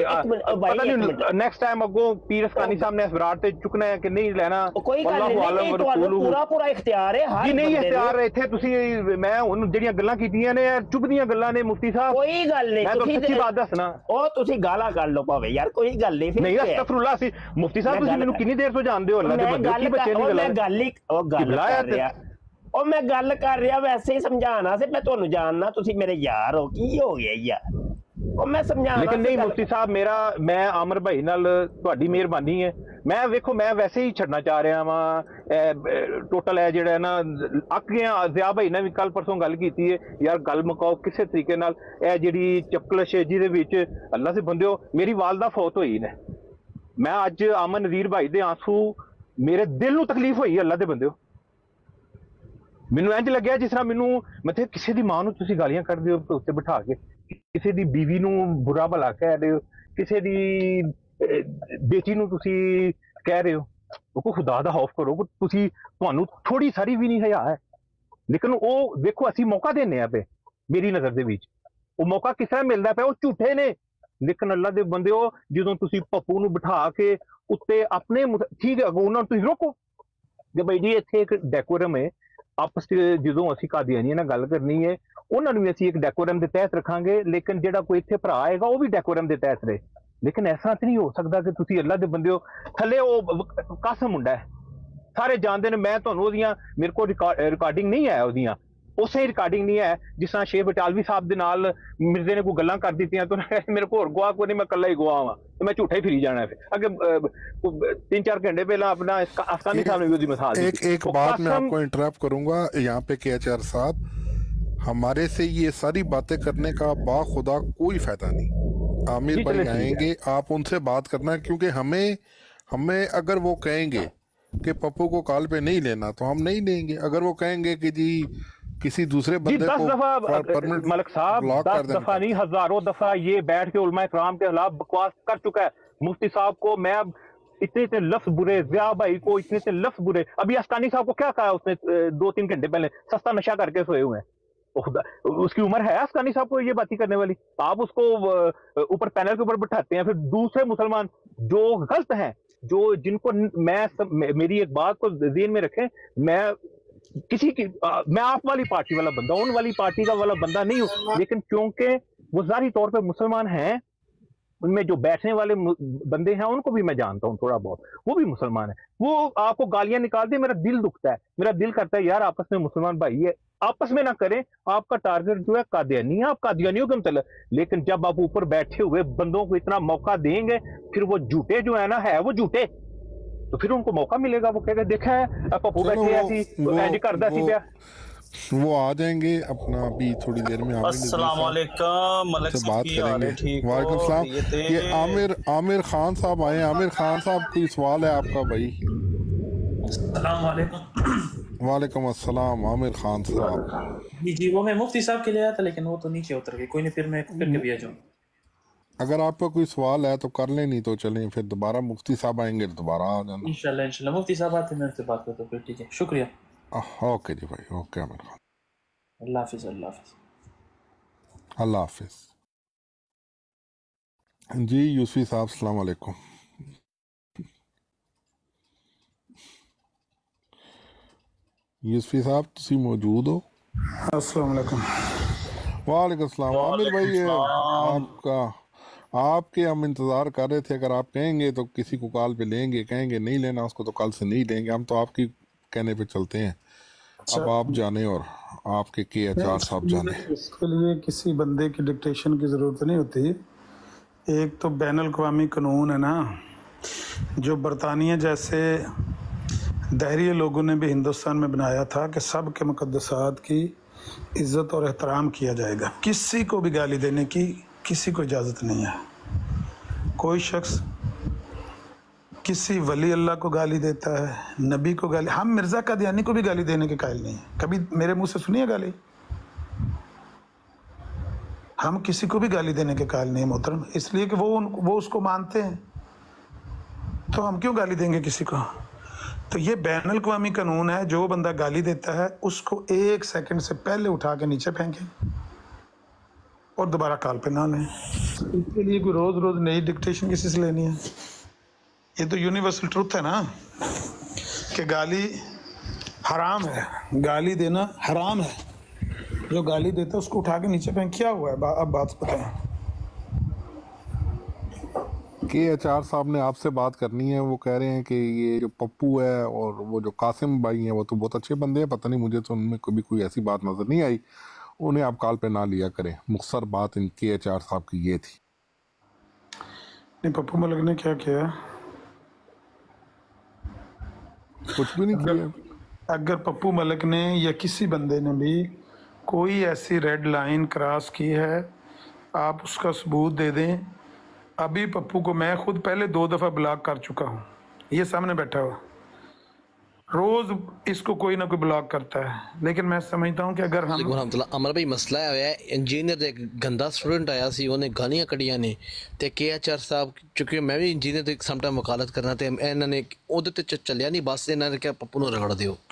नहीं नेक्स्ट टाइम अगो पीर असकानी साहब ने विराट ते चुकना है कि नहीं लेना कोई गल नहीं, पूरा पूरा इख्तियार है हर जी नहीं इख्तियार इत्थे तुसी मैं हुन जेड़ियां गल्लां कीतियां ने चुभदियां गल्लां ने मुफ्ती साहब कोई गल नहीं, मैं तो सच्ची बात दसना ओ तुसी गाला कर लो भावे यार कोई गल नहीं फिर नहीं अस्तगफुरुल्लाह सी मुफ्ती साहब तुसी मेनू कितनी देर तो जानदे हो अल्लाह दे बंदे की बच्चे नहीं मैं गल ही ओ गल कर रहा ਉਹ ਮੈਂ ਗੱਲ ਕਰ ਰਿਹਾ ਵੈਸੇ ਹੀ ਸਮਝਾਣਾ ਸੀ, ਮੈਂ ਤੁਹਾਨੂੰ ਜਾਣਨਾ ਤੁਸੀਂ ਮੇਰੇ ਯਾਰ ਹੋ, ਕੀ ਹੋ ਗਿਆ ਯਾਰ ਉਹ ਮੈਂ ਸਮਝਾਣਾ। ਲੇਕਿਨ ਨਹੀਂ ਮੁਫਤੀ ਸਾਹਿਬ ਮੇਰਾ ਮੈਂ ਆਮਰ ਭਾਈ ਨਾਲ ਤੁਹਾਡੀ ਮਿਹਰਬਾਨੀ ਹੈ, ਮੈਂ ਵੇਖੋ ਮੈਂ ਵੈਸੇ ਹੀ ਛੱਡਣਾ ਚਾਹ ਰਿਹਾ ਵਾਂ ਟੋਟਲ ਹੈ ਜਿਹੜਾ ਨਾ ਅੱਕ ਗਿਆ। ਜ਼ਿਆ ਭਾਈ ਨੇ ਵੀ ਕੱਲ ਪਰਸੋਂ ਗੱਲ ਕੀਤੀ ਹੈ ਯਾਰ ਗੱਲ ਮੁਕਾਓ ਕਿਸੇ ਤਰੀਕੇ ਨਾਲ, ਇਹ ਜਿਹੜੀ ਚਪਕਲਸ਼ ਜਿਹਦੇ ਵਿੱਚ ਅੱਲਾ ਸੇ ਬੰਦਿਓ ਮੇਰੀ ਵਾਲਦਾ ਫੌਤ ਹੋਈ ਨੇ, ਮੈਂ ਅੱਜ ਅਮਨ ਨਜ਼ੀਰ ਭਾਈ ਦੇ ਆਂਸੂ ਮੇਰੇ ਦਿਲ ਨੂੰ ਤਕਲੀਫ ਹੋਈ ਅੱਲਾ ਦੇ ਬੰਦਿਓ। ਮੈਨੂੰ ਇੰਜ ਲੱਗਿਆ ਜਿਸ ਤਰ੍ਹਾਂ ਮੈਨੂੰ ਮਤਲਬ ਕਿਸੇ ਦੀ ਮਾਂ ਨੂੰ ਤੁਸੀਂ ਗਾਲੀਆਂ ਕੱਢਦੇ ਹੋ ਉੱਤੇ ਬਿਠਾ ਕੇ, ਕਿਸੇ ਦੀ ਬੀਵੀ ਨੂੰ ਬੁਰਾ ਭਲਾ ਕਹਿ ਰਹੇ ਹੋ, ਕਿਸੇ ਦੀ ਬੇਟੀ ਨੂੰ ਤੁਸੀਂ ਕਹਿ ਰਹੇ ਹੋ। ਉਹ ਖੁਦਾ ਦਾ ਖੌਫ ਕਰੋ, ਤੁਸੀਂ ਤੁਹਾਨੂੰ ਥੋੜੀ ਸਾਰੀ ਵੀ ਨਹੀਂ ਹਿਆ ਹੈ। ਲੇਕਿਨ ਉਹ ਦੇਖੋ ਅਸੀਂ ਮੌਕਾ ਦਿੰਦੇ ਆ ਪਏ, ਮੇਰੀ ਨਜ਼ਰ ਦੇ ਵਿੱਚ ਉਹ ਮੌਕਾ ਕਿਸ ਤਰ੍ਹਾਂ ਮਿਲਦਾ ਪਿਆ, ਉਹ ਝੂਠੇ ਨੇ। ਲੇਕਿਨ ਅੱਲਾ ਦੇ ਬੰਦਿਓ ਜਦੋਂ ਤੁਸੀਂ ਪੱਪੂ ਨੂੰ ਬਿਠਾ ਕੇ ਉੱਤੇ ਆਪਣੇ ਠੀਕ ਹੈ ਉਹਨਾਂ ਨੂੰ ਤੁਸੀਂ ਰੋਕੋ ਕਿ ਬਈ ਜੀ ਇੱਥੇ ਇੱਕ ਡੈਕੋਰਮ ਹੈ, ਆਪਸ ਚ ਜਦੋਂ ਅਸੀਂ ਕਾਦੀਆਨੀਆਂ ਨਾਲ ਗੱਲ ਕਰਨੀ ਹੈ ਉਹਨਾਂ ਨੂੰ ਵੀ ਅਸੀਂ ਇੱਕ ਡੈਕੋਰਮ ਦੇ ਤਹਿਤ ਰੱਖਾਂਗੇ, ਲੇਕਿਨ ਜਿਹੜਾ ਕੋਈ ਇੱਥੇ ਭਰਾ ਆਏਗਾ ਉਹ ਵੀ ਡੈਕੋਰਮ ਦੇ ਤਹਿਤ ਰਹੇ। ਲੇਕਿਨ ਐਸਾ ਤਾਂ ਨਹੀਂ ਹੋ ਸਕਦਾ ਕਿ ਤੁਸੀਂ ਅੱਲਾ ਦੇ ਬੰਦੇ ਹੋ ਥੱਲੇ ਉਹ ਕਾਸਮ ਮੁੰਡਾ ਹੈ ਸਾਰੇ ਜਾਣਦੇ ਨੇ, ਮੈਂ ਤੁਹਾਨੂੰ ਉਹਦੀਆਂ ਮੇਰੇ ਕੋਲ ਰਿਕਾਰਡਿੰਗ ਨਹੀਂ ਹੈ, ਉਹਦੀਆਂ ਉਸੇ ਰਿਕਾਰਡਿੰਗ ਨਹੀਂ ਹੈ ਜਿਸ ਤਰ੍ਹਾਂ ਸ਼ੇਖ ਬਟਾਲਵੀ ਸਾਹਿਬ ਦੇ ਨਾਲ ਮਿਰਜ਼ੇ ਨੇ ਕੋਈ ਗੱਲਾਂ ਕਰ ਦਿੱਤੀਆਂ ਤਾਂ ਮੇਰੇ ਕੋਲ ਹੋਰ ਗਵਾਹ ਕੋਈ ਨਹੀਂ, ਮੈਂ ਇਕੱਲਾ ਹੀ ਗਵਾਹ ਵਾਂ ਤੇ ਮੈਂ ਝੂਠਾ ਹੀ ਫਿਰੀ ਜਾਣਾ। ਫਿਰ ਅੱਗੇ तीन चार घंटे पहले अपना अफगानी साहब ने भी मिसाल एक एक बात मैं आपको इंटरप्ट करूंगा यहाँ पे के एच आर साहब, हमारे से ये सारी बातें करने का बाखुदा कोई फायदा नहीं। आमिर भाई आएंगे, आप उनसे बात करना, क्योंकि हमें हमें अगर वो कहेंगे कि पप्पू को कॉल पे नहीं लेना तो हम नहीं लेंगे। अगर वो कहेंगे कि जी किसी दूसरे बंदे दस को दफा मलिक साहब दस दफा नहीं हजारों दफा ये बैठ के उलमा इकराम के खिलाफ बकवास कर चुका है। मुफ्ती साहब को मैं इतने इतने लफ्ज बुरे, ज़िया भाई को इतने इतने लफ्ज बुरे, अभी अस्कानी साहब को क्या कहा उसने दो तीन घंटे पहले, सस्ता नशा करके सोए हुए हैं। उसकी उम्र है अस्कानी साहब को ये बातें करने वाली? आप उसको ऊपर पैनल के ऊपर बिठाते हैं। फिर दूसरे मुसलमान जो गलत हैं, जो जिनको मैं सब, मेरी एक बात को ज़हन में रखें, मैं किसी की आ, मैं आप वाली पार्टी वाला बंदा, उन वाली पार्टी का वाला बंदा नहीं हूँ, लेकिन क्योंकि वो ज़ाहिरी तौर पे मुसलमान हैं, उनमें जो बैठने वाले बंदे हैं उनको भी मैं जानता हूँ थोड़ा बहुत, वो भी मुसलमान है। वो आपको गालियां निकाल दे, मेरा दिल दुखता है, मेरा दिल करता है यार आपस में मुसलमान भाई है, आपस में ना करें। आपका टारगेट जो है कादियानी है, आप कादियानियों के मतलब, लेकिन जब आप ऊपर बैठे हुए बंदों को इतना मौका देंगे फिर वो झूठे जो है ना है वो झूठे, तो फिर उनको मौका मिलेगा, वो कहेगा देखा है पप्पू बैठे ऐसी करदा सी पिया। वो आ जाएंगे अपना अभी थोड़ी देर में। अस्सलाम वालेकुम मलिक से साहब बात की हाल करेंगे। है? ठीक वालेकुम हो? सलाम। ये थे ये आमिर आमिर खान साहब आए। आमिर खान साहब कोई सवाल है आपका भाई? अस्सलाम वालेकुम। वालेकुम अस्सलाम आमिर खान साहब। जी जी वो मैं मुफ्ती साहब के लिए आया था लेकिन वो तो नीचे उतर गए। कोई नहीं, फिर मैं फिर कभी आ जाऊँ। अगर आपका कोई सवाल है तो कर लें, नहीं तो चलें फिर दोबारा मुफ्ती साहब आएंगे तो दोबारा आ जाना। इंशाल्लाह इंशाल्लाह मुफ्ती साहब आते हैं मैं उनसे बात करता हूँ फिर। ठीक है, शुक्रिया। आह, ओके जी भाई, ओके आमिर खान, अल्लाह हाफिज। अल्लाह हाफिज। अल्लाह हाफिज। जी यूसुफी साहब अस्सलाम वालेकुम। यूसुफी साहब तुसी मौजूद हो? अस्सलाम वालेकुम। वालेकुम सलाम। आमिर भाई ये वालेकुम आपका आपके हम इंतज़ार कर रहे थे। अगर आप कहेंगे तो किसी को कॉल पे लेंगे, कहेंगे नहीं लेना उसको तो कल से नहीं लेंगे। हम तो आपकी कहने पे चलते हैं। अब आप जाने और आपके के एच आर साहब जाने। इसके लिए किसी बंदे की डिक्टेशन की ज़रूरत नहीं होती। एक तो बैन अल-अक़वामी कानून है ना, जो बरतानिया जैसे दहरिए लोगों ने भी हिंदुस्तान में बनाया था कि सब के मुक़द्दसात की इज़्ज़त और एहतराम किया जाएगा। किसी को भी गाली देने की किसी को इजाज़त नहीं है। कोई शख्स किसी वली अल्लाह को गाली देता है, नबी को गाली, हम मिर्ज़ा कादियानी को भी गाली देने के कायल नहीं है। कभी मेरे मुंह से सुनिए गाली? हम किसी को भी गाली देने के कायल नहीं मोहतरम, इसलिए कि वो वो उसको मानते हैं, तो हम क्यों गाली देंगे किसी को? तो ये बैन अल-अक़वामी कानून है, जो बंदा गाली देता है उसको एक सेकंड से पहले उठा के नीचे फेंकें और दोबारा कॉल पे ना लें। इसके लिए कोई रोज़ रोज़ नई डिक्टेशन किसी से लेनी है? ये तो यूनिवर्सल ट्रुथ है ना कि गाली हराम है, गाली देना हराम है। जो गाली देता है उसको उठा के नीचे फेंक। क्या हुआ है? बा, अब बात बताएं। के एच आर साहब ने आपसे बात करनी है। वो कह रहे हैं कि ये जो पप्पू है और वो जो कासिम भाई हैं वो तो बहुत अच्छे बंदे हैं, पता नहीं मुझे तो उनमें कभी कोई ऐसी बात नज़र नहीं आई। उन्हें आप कॉल पे ना लिया करें। मुख्तसर बात इन के एच आर साहब की ये थी। नहीं, पप्पू मलिक ने क्या किया? कुछ भी नहीं किया। अगर पप्पू मलिक ने या किसी बंदे ने भी कोई ऐसी रेड लाइन क्रॉस की है, आप उसका सबूत दे दें। अभी पप्पू को मैं खुद पहले दो दफ़ा ब्लॉक कर चुका हूँ, ये सामने बैठा हुआ। रोज़ इसको कोई ना कोई ब्लॉक करता है, लेकिन मैं समझता हूँ कि अगर हम अमर भाई मसला है इंजीनियर दे एक गंदा स्टूडेंट आया सी, ਉਹਨੇ ਗਾਲੀਆਂ ਕੱਢੀਆਂ ਨੇ ਤੇ ਕੇ ਐਚ ਆਰ ਸਾਹਿਬ, ਕਿਉਂਕਿ ਮੈਂ ਵੀ ਇੰਜੀਨੀਅਰ ਦੇ ਸਮ ਟਾਈਮ ਵਕਾਲਤ ਕਰਨਾ ਤੇ ਇਹਨਾਂ ਨੇ ਉਹਦੇ ਤੇ ਚੱਲਿਆ ਨਹੀਂ, ਬਸ ਇਹਨਾਂ ਨੇ ਕਿਹਾ ਪੱਪੂ ਨੂੰ ਰਗੜ ਦਿਓ।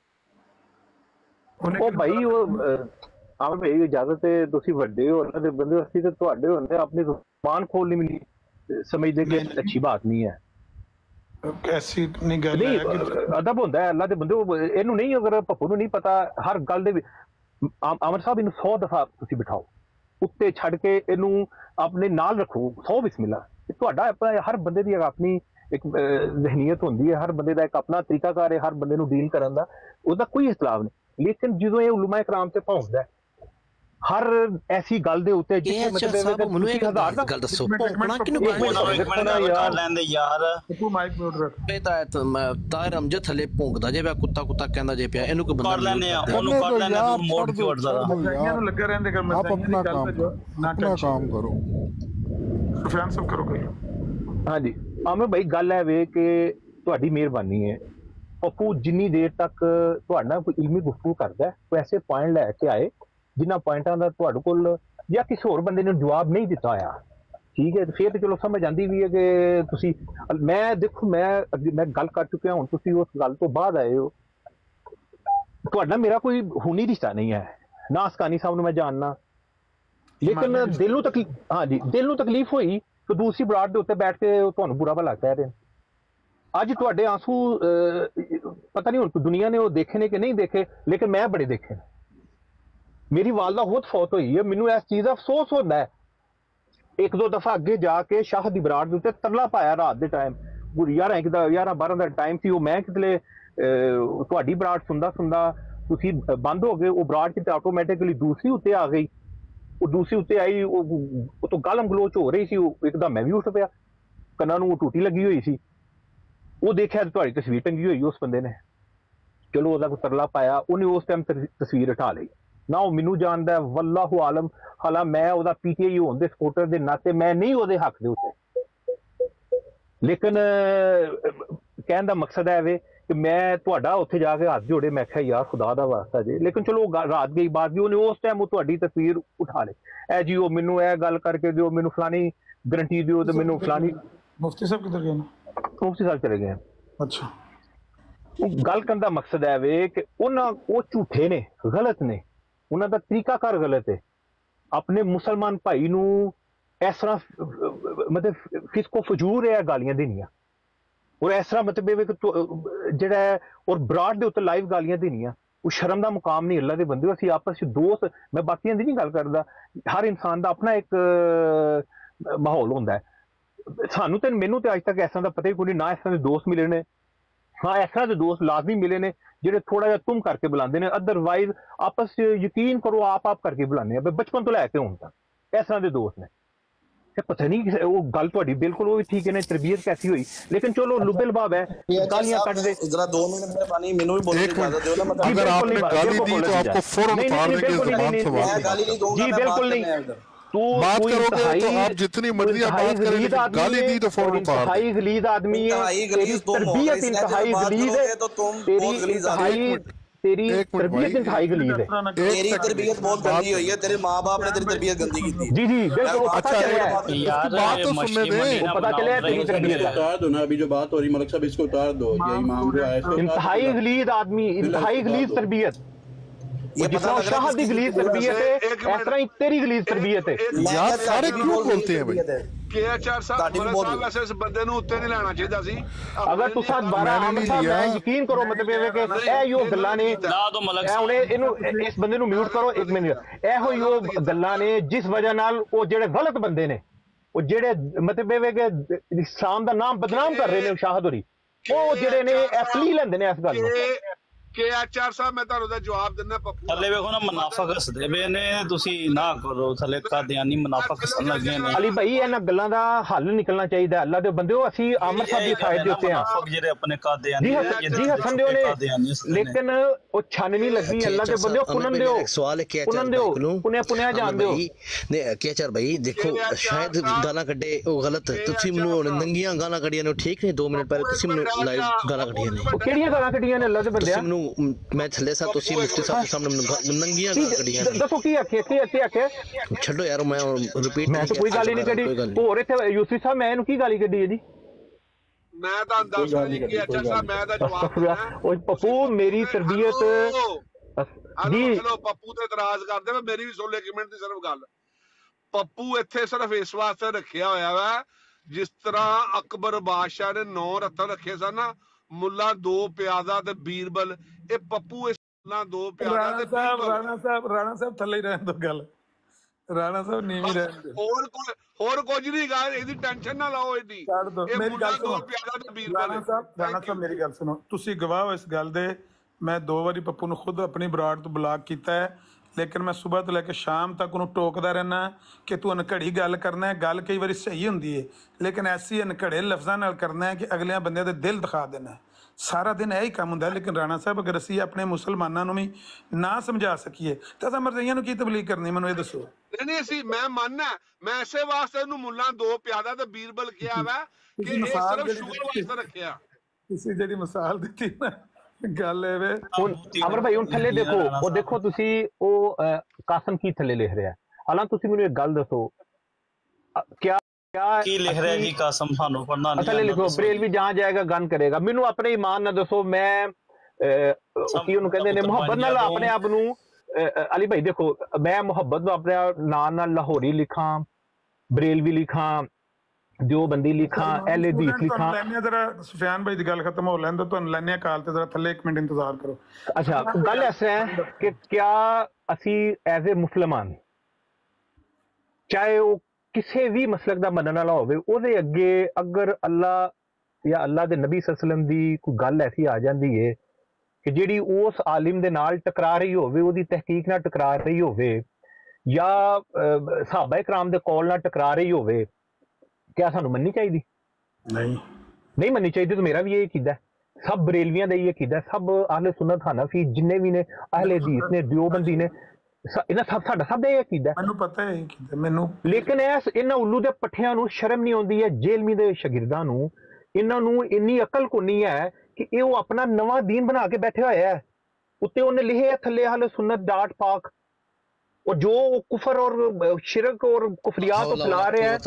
ਉਹ ਭਾਈ ਉਹ ਆਮ ਭਾਈ ਇਜਾਜ਼ਤ ਹੈ, ਤੁਸੀਂ ਵੱਡੇ ਹੋ ਉਹਨਾਂ ਦੇ ਬੰਦੇ, ਅਸੀਂ ਤੇ ਤੁਹਾਡੇ ਹੁੰਦੇ ਆਪਣੀ ਜ਼ੁਬਾਨ ਖੋਲਣੀ ਵੀ ਨਹੀਂ ਸਮਝਦੇ ਕਿ ਅੱਛੀ ਬਾਤ ਨਹੀਂ ਹੈ। ਐਸੀ ਨਹੀਂ ਗੱਲ ਹੈ ਕਿ ਅਦਬ ਹੁੰਦਾ ਹੈ ਅੱਲਾ ਦੇ ਬੰਦੇ। ਇਹਨੂੰ ਨਹੀਂ, ਅਗਰ ਪੱਪੂ ਨੂੰ ਨਹੀਂ ਪਤਾ ਹਰ ਗੱਲ ਦੇ ਅਮਰ ਸਾਹਿਬ ਇਹਨੂੰ ਸੌ ਦਫਾ ਤੁਸੀਂ ਬਿਠਾਓ ਉੱਤੇ ਛੱਡ ਕੇ ਇਹਨੂੰ ਆਪਣੇ ਨਾਲ ਰੱਖੋ, ਸੌ ਬਿਸਮਿਲ੍ਲਾ। ਤੁਹਾਡਾ ਆਪਣਾ ਹਰ ਬੰਦੇ ਦੀ ਆਪਣੀ ਇੱਕ ਜ਼ਹਿਨੀਅਤ ਹੁੰਦੀ ਹੈ, ਹਰ ਬੰਦੇ ਦਾ ਇੱਕ ਆਪਣਾ ਤਰੀਕਾਕਾਰ ਹੈ ਹਰ ਬੰਦੇ ਨੂੰ ਡੀਲ ਕਰਨ ਦਾ, ਉਹਦਾ ਕੋਈ ਇਖਤਲਾਫ ਨਹੀਂ। ਲੇਕਿਨ ਜਦੋਂ ਇਹ ਉਲਮਾ ਇਕਰਾਮ ਤੇ ਪਹੁੰਚਦਾ ਹਰ ਐਸੀ ਗੱਲ ਦੇ ਉੱਤੇ ਜਿੱਥੇ ਮਤਲਬ ਮੈਨੂੰ ਇੱਕ ਗੱਲ ਦੱਸੋ, ਭੌਂਕਣਾ ਕਿਹਨੂੰ ਕਰ ਲੈਂਦੇ ਯਾਰ? ਪੱਪੂ ਮਾਈਕ ਮਿਊਟ ਰੱਖ। ਇਹ ਤਾਂ ਤਾਹਿਰ ਅਮਜਦ ਥੱਲੇ ਭੌਂਕਦਾ ਜੇ ਪਿਆ, ਕੁੱਤਾ ਕੁੱਤਾ ਕਹਿੰਦਾ ਜੇ ਪਿਆ, ਇਹਨੂੰ ਕੋਈ ਬੰਦਾ ਕਰ ਲੈਂਦੇ ਆ, ਉਹਨੂੰ ਕਰ ਲੈਂਦੇ ਆ, ਤੂੰ ਮੋੜ ਕੇ ਉੱਠਦਾ ਇਹਨਾਂ ਨੂੰ ਲੱਗਾ ਰਹਿੰਦੇ ਕਰ। ਮੈਂ आप अपना काम अपना काम करो। ਸੁਫਿਆਨ ਸਾਹਿਬ ਕਰੋ ਗੱਲ। ਹਾਂਜੀ ਆਮਰ ਭਾਈ, ਗੱਲ ਹੈ ਵੇ ਕਿ ਤੁਹਾਡੀ ਮਿਹਰਬਾਨੀ ਹੈ, ਪੱਪੂ ਜਿੰਨੀ ਦੇਰ ਤੱਕ ਤੁਹਾਡੇ ਨਾਲ ਕੋਈ ਇਲਮੀ ਗੁਫ਼ਤਗੂ ਕਰਦਾ ਕੋਈ ਐਸੇ ਪੁਆਇੰਟ ਲੈ ਕੇ ਆਏ ਜਿਨ੍ਹਾਂ ਪੁਆਇੰਟਾਂ ਦਾ ਤੁਹਾਡੇ ਕੋਲ ਜਾਂ ਕਿਸੇ ਹੋਰ ਬੰਦੇ ਨੇ ਜਵਾਬ ਨਹੀਂ ਦਿੱਤਾ ਹੋਇਆ, ਠੀਕ ਹੈ, ਫਿਰ ਤਾਂ ਚਲੋ ਸਮਝ ਆਉਂਦੀ ਵੀ ਹੈ ਕਿ ਤੁਸੀਂ, ਮੈਂ ਦੇਖੋ ਮੈਂ ਮੈਂ ਗੱਲ ਕਰ ਚੁੱਕਿਆ, ਹੁਣ ਤੁਸੀਂ ਉਸ ਗੱਲ ਤੋਂ ਬਾਅਦ ਆਏ ਹੋ। ਤੁਹਾਡਾ ਮੇਰਾ ਕੋਈ ਹੁਣੀ ਰਿਸ਼ਤਾ ਨਹੀਂ ਹੈ, ਨਾ ਹਸਕਾਨੀ ਸਾਹਿਬ ਨੂੰ ਮੈਂ ਜਾਣਨਾ, ਲੇਕਿਨ ਦਿਲ ਨੂੰ ਤਕਲੀਫ, ਹਾਂਜੀ ਦਿਲ ਨੂੰ ਤਕਲੀਫ ਹੋਈ ਕਿ ਦੂਸਰੀ ਬਰਾੜ ਦੇ ਉੱਤੇ ਬੈਠ ਕੇ ਤੁਹਾਨੂੰ ਬੁਰਾ ਭਲਾ ਕਹਿ ਰਹੇ। ਅੱਜ ਤੁਹਾਡੇ ਆਂਸੂ ਪਤਾ ਨਹੀਂ ਹੁਣ ਦੁਨੀਆ ਨੇ ਉਹ ਦੇਖੇ ਨੇ ਕਿ ਨਹੀਂ ਦੇਖੇ, ਲੇਕਿਨ ਮੈਂ ਬੜੇ ਦੇਖੇ। ਮੇਰੀ ਵਾਲਦਾ ਖੁਦ ਫੌਤ ਹੋਈ ਹੈ, ਮੈਨੂੰ ਇਸ ਚੀਜ਼ ਦਾ ਅਫਸੋਸ ਹੁੰਦਾ ਹੈ। ਇੱਕ ਦੋ ਦਫਾ ਅੱਗੇ ਜਾ ਕੇ ਸ਼ਾਹ ਦੀ ਬਰਾੜ ਦੇ ਉੱਤੇ ਤਰਲਾ ਪਾਇਆ ਰਾਤ ਦੇ ਟਾਈਮ, ਗਿਆਰਾਂ ਇੱਕ ਦਾ ਗਿਆਰਾਂ ਬਾਰਾਂ ਦਾ ਟਾਈਮ ਸੀ, ਉਹ ਮੈਂ ਕਿਤੇ ਤੁਹਾਡੀ ਬਰਾੜ ਸੁਣਦਾ ਸੁਣਦਾ ਤੁਸੀਂ ਬੰਦ ਹੋ ਗਏ, ਉਹ ਬਰਾੜ ਕਿਤੇ ਆਟੋਮੈਟਿਕਲੀ ਦੂਸਰੀ ਉੱਤੇ ਆ ਗਈ, ਉਹ ਦੂਸਰੀ ਉੱਤੇ ਆਈ, ਉਹ ਤੋਂ ਗਾਲਮ ਗਲੋਚ ਹੋ ਰਹੀ ਸੀ, ਉਹ ਇੱਕਦਮ ਮੈਂ ਵੀ ਉੱਠ ਪਿਆ, ਕੰਨਾਂ ਨੂੰ ਟੂਟੀ ਲੱਗੀ ਹੋਈ ਸੀ, ਉਹ ਦੇਖਿਆ ਤੁਹਾਡੀ ਤਸਵੀਰ ਟੰਗੀ ਹੋਈ ਉਸ ਬੰਦੇ ਨੇ। ਚਲੋ ਉਹਦਾ ਕੋਈ ਤਰਲਾ ਪਾਇਆ, ਉਹਨੇ ਉਸ ਟਾਈਮ ਤਸਵੀਰ ਹਟਾ ਲਈ ਨਾ। ਉਹ ਮੈਨੂੰ ਜਾਣਦਾ, ਵੱਲਾਹੂ ਆਲਮ, ਹਾਲਾਂ ਮੈਂ ਉਹਦਾ ਪੀਟੀਆਈ ਹੋਣ ਦੇ ਸਪੋਰਟਰ ਦੇ ਨਾਤੇ ਮੈਂ ਨਹੀਂ ਉਹਦੇ ਹੱਕ ਦੇ ਉੱਤੇ, ਲੇਕਿਨ ਕਹਿਣ ਦਾ ਮਕਸਦ ਹੈ ਵੇ ਕਿ ਮੈਂ ਤੁਹਾਡਾ ਉੱਥੇ ਜਾ ਕੇ ਹੱਥ ਜੋੜੇ, ਮੈਂ ਕਿਹਾ ਯਾਰ ਖੁਦਾ ਦਾ ਵਾਸਤਾ ਜੇ, ਲੇਕਿਨ ਚਲੋ ਰਾਤ ਗਈ ਬਾਤ ਵੀ, ਉਹਨੇ ਉਸ ਟਾਈਮ ਉਹ ਤੁਹਾਡੀ ਤਸਵੀਰ ਉਠਾ ਲਈ, ਐ ਜੀ ਉਹ ਮੈਨੂੰ ਇਹ ਗੱਲ ਕਰਕੇ ਦਿਓ, ਮੈਨੂੰ ਫਲਾਣੀ ਗਰੰਟੀ ਦਿਓ ਤੇ ਮੈਨੂੰ ਫਲਾਣੀ। ਮੁਫਤੀ ਸਾਹਿਬ ਕਿੱਧਰ ਗਏ ਨੇ? ਮੁਫਤੀ ਸਾਹਿਬ ਚਲੇ ਗਏ। ਅੱਛਾ, ਉਹ ਗੱਲ ਕਰਨ ਦਾ ਮਕਸਦ ਹੈ ਵੇ ਕਿ ਉਹਨਾਂ ਉਹ ਝੂਠੇ ਨੇ, ਗਲਤ ਨੇ, ਉਹਨਾਂ ਦਾ ਤਰੀਕਾਕਾਰ ਗਲਤ ਹੈ। ਆਪਣੇ ਮੁਸਲਮਾਨ ਭਾਈ ਨੂੰ ਇਸ ਤਰ੍ਹਾਂ ਮਤਲਬ ਫਿਸਕੋ ਫਜੂਰ ਹੈ ਗਾਲੀਆਂ ਦੇਣੀਆਂ, ਔਰ ਇਸ ਤਰ੍ਹਾਂ ਮਤਲਬ ਜਿਹੜਾ ਔਰ ਬਰਾਡ ਦੇ ਉੱਤੇ ਲਾਈਵ ਗਾਲੀਆਂ ਦੇਣੀਆਂ, ਉਹ ਸ਼ਰਮ ਦਾ ਮੁਕਾਮ ਨਹੀਂ। ਅੱਲਾ ਦੇ ਬੰਦੇ, ਅਸੀਂ ਆਪਸ ਚ ਦੋਸਤ, ਮੈਂ ਬਾਕੀਆਂ ਦੀ ਨਹੀਂ ਗੱਲ ਕਰਦਾ, ਹਰ ਇਨਸਾਨ ਦਾ ਆਪਣਾ ਇੱਕ ਮਾਹੌਲ ਹੁੰਦਾ ਹੈ। ਸਾਨੂੰ ਤੇ ਮੈਨੂੰ ਤੇ ਅੱਜ ਤੱਕ ਇਸ ਤਰ੍ਹਾਂ ਦਾ ਪਤਾ ਹੀ ਕੋਈ ਨਹੀਂ, ਨਾ ਇਸ ਤਰ੍ਹਾਂ ਦੇ ਦੋਸਤ ਮਿਲੇ ਨੇ, ਹਾਂ ਇਸ ਤਰ੍ਹਾਂ ਦੇ ਦੋਸਤ ਲਾਜ਼ਮੀ ਮਿਲੇ ਨੇ ਜਿਹੜੇ ਥੋੜਾ ਜਿਹਾ ਤੁਮ ਕਰਕੇ ਬੁਲਾਉਂਦੇ ਨੇ, ਅਦਰਵਾਈਜ਼ ਆਪਸ ਚ ਯਕੀਨ ਕਰੋ ਆਪ ਆਪ ਕਰਕੇ ਬੁਲਾਉਂਦੇ ਆ, ਬਚਪਨ ਤੋਂ ਲੈ ਕੇ ਹੁਣ ਤੱਕ ਇਸ ਤਰ੍ਹਾਂ ਦੇ ਦੋਸਤ ਨੇ। ਪਤਾ ਨਹੀਂ ਉਹ ਗੱਲ ਤੁਹਾਡੀ ਬਿਲਕੁਲ ਉਹ ਵੀ ਠੀਕ ਹੈ, ਤਰਬੀਅਤ कैसी हुई, लेकिन चलो लुबिल बाब है, गालियां कट दे जरा दो मिनट में पानी मेनू भी बोलने की इजाजत दो ना। मैं अगर आपने गाली दी तो आपको फौरन उतारने की ज़बान सवाल गाली नहीं दूंगा, जी बिल्कुल नहीं, तू बात करोगे तो आप जितनी मर्जी आप बात करें, गाली दी तो फौरन उतार। इंतहाई गलीज आदमी है, तेरी तरबियत इंतहाई गलीज है, तेरी इंतहाई तेरी तरबियत इंतहाई गलीज है, तेरी तरबियत बहुत गंदी हुई है, तेरे माँ बाप ने तेरी तरबियत गंदी की थी। जी जी बिल्कुल, अच्छा यार बात तो सुनने दें, पता चले तेरी तरबियत उतार दो ना, अभी जो बात हो रही मलिक साहब इसको उतार दो, ये इमाम जो आए थे इंतहाई गलीज आदमी, इंतहाई गलीज तरबियत, जिस तरह शाह दी गलीज तरबियत है इस तरह ही तेरी गलीज तरबियत है। यार सारे क्यों बोलते हैं भाई? केएचआर साहब साहब वैसे इस बंदे ਨੂੰ ਉੱਤੇ ਨਹੀਂ ਲੈਣਾ ਚਾਹੀਦਾ ਸੀ। ਅਗਰ ਤੁਸੀਂ ਦੁਬਾਰਾ ਆਮਰ ਸਾਹਿਬ ਮੈਂ ਯਕੀਨ ਕਰੋ ਮਤਲਬ ਇਹ ਕਿ ਇਹ ਜੋ ਗੱਲਾਂ ਨੇ, ਇਹ ਹੁਣ ਇਹਨੂੰ ਇਸ ਬੰਦੇ ਨੂੰ ਮਿਊਟ ਕਰੋ ਇੱਕ ਮਿੰਟ, ਇਹੋ ਹੀ ਉਹ ਗੱਲਾਂ ਨੇ ਜਿਸ ਵਜ੍ਹਾ ਨਾਲ ਉਹ ਜਿਹੜੇ ਗਲਤ ਬੰਦੇ ਨੇ, ਉਹ ਜਿਹੜੇ ਮਤਲਬ ਇਹ ਕਿ ਇਸਲਾਮ ਦਾ ਨਾਮ ਬਦਨਾਮ ਕਰ ਰਹੇ ਨੇ ਸ਼ਾਹਦਰੀ, ਉਹ ਜਿਹੜੇ ਨੇ ਅਸਲੀ ਲੈਂਦੇ ਨੇ ਇਸ ਗੱਲ ਨੂੰ। केएचआर साहब मैं ਤੁਹਾਨੂੰ ਦਾ ਜਵਾਬ ਦਿੰਦਾ ਪੱਪੂ। ਥੱਲੇ ਵੇਖੋ ਨਾ ਮੁਨਾਫਿਕ ਹੱਸਦੇ ਵੇ ਨੇ, ਤੁਸੀਂ ਨਾ ਕਰੋ ਥੱਲੇ ਕਾਦੀਆਨੀ ਮੁਨਾਫਿਕ ਹੱਸਣ ਲੱਗੇ ਨੇ। ਅਲੀ ਭਾਈ ਇਹਨਾਂ ਗੱਲਾਂ ਦਾ ਹੱਲ ਨਿਕਲਣਾ ਚਾਹੀਦਾ। ਅੱਲਾ ਦੇ ਬੰਦਿਓ, ਅਸੀਂ ਆਮਰ ਸਾਹਿਬ ਦੀ ਸਾਈਡ ਦੇ ਉੱਤੇ ਆ, ਜਿਹੜੇ ਆਪਣੇ ਕਾਦੀਆਨੀ ਜੀ ਹੱਸਣ ਦਿਓ ਨੇ, ਲੇਕਿਨ ਉਹ ਛਾਨ ਨਹੀਂ ਲੱਗੀ। ਅੱਲਾ ਦੇ ਬੰਦਿਓ ਪੁਨਨ ਦਿਓ, ਸਵਾਲ ਹੈ ਕਿ ਪੁਨਨ ਦਿਓ, ਪੁਨਿਆ ਪੁਨਿਆ ਜਾਣ ਦਿਓ। ਨੇ ਕੀ ਚਾਰ ਭਾਈ ਦੇਖੋ, ਸ਼ਾਇਦ ਗਾਲਾਂ ਕੱਢੇ ਉਹ ਗਲਤ, ਤੁਸੀਂ ਮੈਨੂੰ ਨੰਗੀਆਂ ਗਾਲਾਂ ਕੱਢੀਆਂ ਨੇ, ਠੀਕ ਨੇ? ਦੋ ਮਿੰਟ ਪਹਿਲੇ ਤੁਸੀਂ ਮੈਨੂੰ ਲਾਈਵ ਗਾਲਾਂ ਕੱਢੀਆਂ ਨੇ, ਕਿਹੜੀਆਂ ਗਾਲਾਂ ਕੱਢੀਆਂ ਨੇ ਅੱਲਾ ਦੇ ਬੰਦਿਆਂ? मैं थले सा तुसी मुफ्ती साहब के सामने नंगियां गाल कढ़ियां ने, दसो की आखे की आखे आखे छड्डो यार, मैं रिपीट मैं तो कोई गाली नहीं कढ़ी। और इथे यूसी साहब मैं इनु की गाली कढ़ी है जी? मैं तो दस नहीं कि अच्छा साहब मैं दा जवाब ओ पप्पू मेरी तरबियत जी, चलो पप्पू ते इतराज करदे, मैं मेरी भी सुन ले एक मिनट दी सिर्फ गल। पप्पू इत्थे सिर्फ इस वास्ते रखिया होया वा जिस तरह अकबर बादशाह ने नौ रत्न रखे सन ना, मुल्ला दो प्यादा ते बीरबल, ਇਹ ਪੱਪੂ ਇਸ ਨਾਲ ਦੋ ਪਿਆਰਾ ਤੇ ਰਾਣਾ ਸਾਹਿਬ ਰਾਣਾ ਸਾਹਿਬ ਥੱਲੇ ਹੀ ਰਹਿਣ ਦੋ ਗੱਲ, ਰਾਣਾ ਸਾਹਿਬ ਨੀਵੀਂ ਰਹਿਣ ਦਿਓ, ਹੋਰ ਕੋਈ ਹੋਰ ਕੁਝ ਨਹੀਂ ਗਾ, ਇਹਦੀ ਟੈਨਸ਼ਨ ਨਾ ਲਾਓ ਏਡੀ। ਛੱਡ ਦੋ, ਮੇਰੀ ਗੱਲ ਸੁਣੋ ਰਾਣਾ ਸਾਹਿਬ, ਰਾਣਾ ਸਾਹਿਬ ਮੇਰੀ ਗੱਲ ਸੁਣੋ, ਤੁਸੀਂ ਗਵਾਹ ਹੋ ਇਸ ਗੱਲ ਦੇ। ਮੈਂ ਦੋ ਵਾਰੀ ਪੱਪੂ ਨੂੰ ਖੁਦ ਆਪਣੀ ਬਰਾੜ ਤੋਂ ਬਲਾਕ ਕੀਤਾ ਹੈ, ਲੇਕਿਨ ਮੈਂ ਸਵੇਰ ਤੋਂ ਲੈ ਕੇ ਸ਼ਾਮ ਤੱਕ ਉਹਨੂੰ ਟੋਕਦਾ ਰਹਿਣਾ ਕਿ ਤੂੰ ਅਨਘੜੀ ਗੱਲ ਕਰਨਾ ਹੈ। ਗੱਲ ਕਈ ਵਾਰੀ ਸਹੀ ਹੁੰਦੀ ਹੈ, ਲੇਕਿਨ ਐਸੀ ਅਨਘੜੇ ਲਫ਼ਜ਼ਾਂ ਨਾਲ ਕਰਨਾ ਹੈ ਕਿ ਅਗਲਿਆਂ ਬੰਦਿਆਂ ਦੇ ਦਿਲ ਦਿਖਾ ਦੇਣਾ। ਸਾਰਾ ਦਿਨ ਇਹੀ ਕੰਮ ਹੁੰਦਾ। ਲੇਕਿਨ ਰਾਣਾ ਸਾਹਿਬ, ਅਗਰ ਅਸੀਂ ਆਪਣੇ ਮੁਸਲਮਾਨਾਂ ਨੂੰ ਵੀ ਨਾ ਸਮਝਾ ਸਕੀਏ ਤਾਂ ਅਸਾਂ ਮਰਜ਼ਈਆਂ ਨੂੰ ਕੀ ਤਬਲੀਗ ਕਰਨੀ? ਮੈਨੂੰ ਇਹ ਦੱਸੋ। ਨਹੀਂ ਨਹੀਂ ਅਸੀਂ ਮੈਂ ਮੰਨਣਾ, ਮੈਂ ਇਸੇ ਵਾਸਤੇ ਇਹਨੂੰ ਮੁੱਲਾ ਦੋ ਪਿਆਦਾ ਤੇ ਬੀਰਬਲ ਕਿਹਾ ਵਾ ਕਿ ਇਹ ਸਿਰਫ ਸ਼ੁਗਰ ਵਾਸਤੇ ਰੱਖਿਆ। ਤੁਸੀਂ ਜਿਹੜੀ ਮਿਸਾਲ ਦਿੱਤੀ ਨਾ, ਗੱਲ ਇਹ ਵੇ ਹੁਣ ਅਮਰ ਭਾਈ ਹੁਣ ਥੱਲੇ ਦੇਖੋ, ਉਹ ਦੇਖੋ ਤੁਸੀਂ ਉਹ ਕਾਸਮ ਕੀ ਥੱਲੇ ਲਿਖ ਰਿਹਾ। ਹਾਲਾਂ ਤੁਸੀਂ ਮੈਨੂੰ ਇੱਕ ਗੱਲ ਦੱਸੋ, ਕਿਆ ਕੀ ਲਿਖ ਰਿਹਾ ਜੀ ਕਾਸਮ? ਸਾਨੂੰ ਪੜਨਾ ਨਹੀਂ ਥੱਲੇ ਲਿਖੋ, ਬਰੇਲਵੀ ਜਹਾਂ ਜਾਏਗਾ ਗਨ ਕਰੇਗਾ। ਮੈਨੂੰ ਆਪਣੇ ਈਮਾਨ ਨਾਲ ਦੱਸੋ, ਮੈਂ ਕੀ ਉਹਨੂੰ ਕਹਿੰਦੇ ਨੇ ਮੁਹੱਬਤ ਨਾਲ ਆਪਣੇ ਆਪ ਨੂੰ, ਅਲੀ ਭਾਈ ਦੇਖੋ ਮੈਂ ਮੁਹੱਬਤ ਨੂੰ ਆਪਣੇ ਨਾਂ ਨਾਲ ਲਾਹੌਰੀ ਲਿਖਾਂ, ਬਰੇਲਵੀ ਲਿਖਾਂ, ਦਿਓਬੰਦੀ ਲਿਖਾਂ, ਅਹਿਲ ਹਦੀਸ ਲਿਖਾਂ। ਲੈਣੇ ਜਰਾ ਸੁਫਿਆਨ ਭਾਈ ਦੀ ਗੱਲ ਖਤਮ ਹੋ ਲੈਣ ਦੋ, ਤੁਹਾਨੂੰ ਲੈਣੇ ਕਾਲ ਤੇ ਜਰਾ ਥੱਲੇ ਇੱਕ ਮਿੰਟ ਇੰਤਜ਼ਾਰ ਕਰੋ। ਅੱਛਾ, ਗੱਲ ਐਸਾ ਹੈ ਕਿ ਕਿਆ ਅਸੀਂ ਐਜ਼ ਏ ਮੁਸਲਮਾਨ, ਚਾਹੇ ਉਹ ਕਿਸੇ ਵੀ ਮਸਲਕ ਦਾ ਮੰਨਣ ਵਾਲਾ ਹੋਵੇ, ਉਹਦੇ ਅੱਗੇ ਅਗਰ ਅੱਲਾ ਜਾਂ ਅੱਲਾ ਦੇ ਨਬੀ ਸੱਲੱਲਾਹੁ ਅਲੈਹਿ ਵਸੱਲਮ ਦੀ ਕੋਈ ਗੱਲ ਐਸੀ ਆ ਜਾਂਦੀ ਹੈ ਕਿ ਜਿਹੜੀ ਉਸ ਆਲਿਮ ਦੇ ਨਾਲ ਟਕਰਾ ਰਹੀ ਹੋਵੇ, ਉਹਦੀ ਤਹਿਕੀਕ ਨਾਲ ਟਕਰਾ ਰਹੀ ਹੋਵੇ, ਜਾਂ ਸਹਾਬਾ ਇਕਰਾਮ ਦੇ ਕੌਲ ਨਾਲ ਟਕਰਾ ਰਹੀ ਹੋਵੇ, ਕਿਆ ਸਾਨੂੰ ਮੰਨਣੀ ਚਾਹੀਦੀ? ਨਹੀਂ ਨਹੀਂ ਮੰਨਣੀ ਚਾਹੀਦੀ। ਤਾਂ ਮੇਰਾ ਵੀ ਇਹ ਕੀਤਾ, सब बरेलवियां दा ये कीदा, सब अहले सुन्नत हनफी जिन्ने भी ने, अहले हदीस ने, दियोबंदी ने, इन्हां सब साडा सब दा ये कीदा। मैनू पता है कीदा मैनू, लेकिन इस इन्हां उल्लू दे पट्ठियां नूं शर्म नहीं आउंदी है, जेलमी दे शागिर्दां नूं इन्हां नूं इन्नी अकल कोनी है कि ये वो अपना नवां दीन बना के बैठे होए है। उत्ते उन्हें लिखे है थल्ले अहले सुन्नत डाट पाक, और जो कुफर और शिरक और कुफरियात को फैला रहे हैं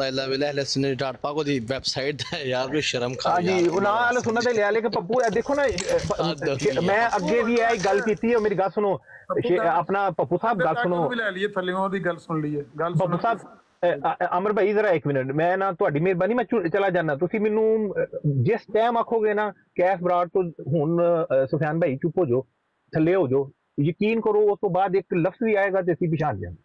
वेबसाइट यार भी शर्म खा हाँ जी वो ना अहले सुन्नत ले लेके पप्पू देखो ना मैं अगे भी है गल कीती है, मेरी गल सुनो अपना पप्पू साहब गल सुनो, ले लिए थल्लियों दी गल सुन लीए गल पप्पू साहब अमर भाई जरा एक मिनट मैं ना तुहाडी मेहरबानी मैं चला जाना, तुसी मैनू जिस टाइम आखोगे ना कैफ बराड़ तो हुण सुफियान भाई चुप हो जाओ, थल्ले हो जाओ, यकीन करो उस तो बाद एक लफ्ज भी आएगा तो असीं पछाण जाएंगे।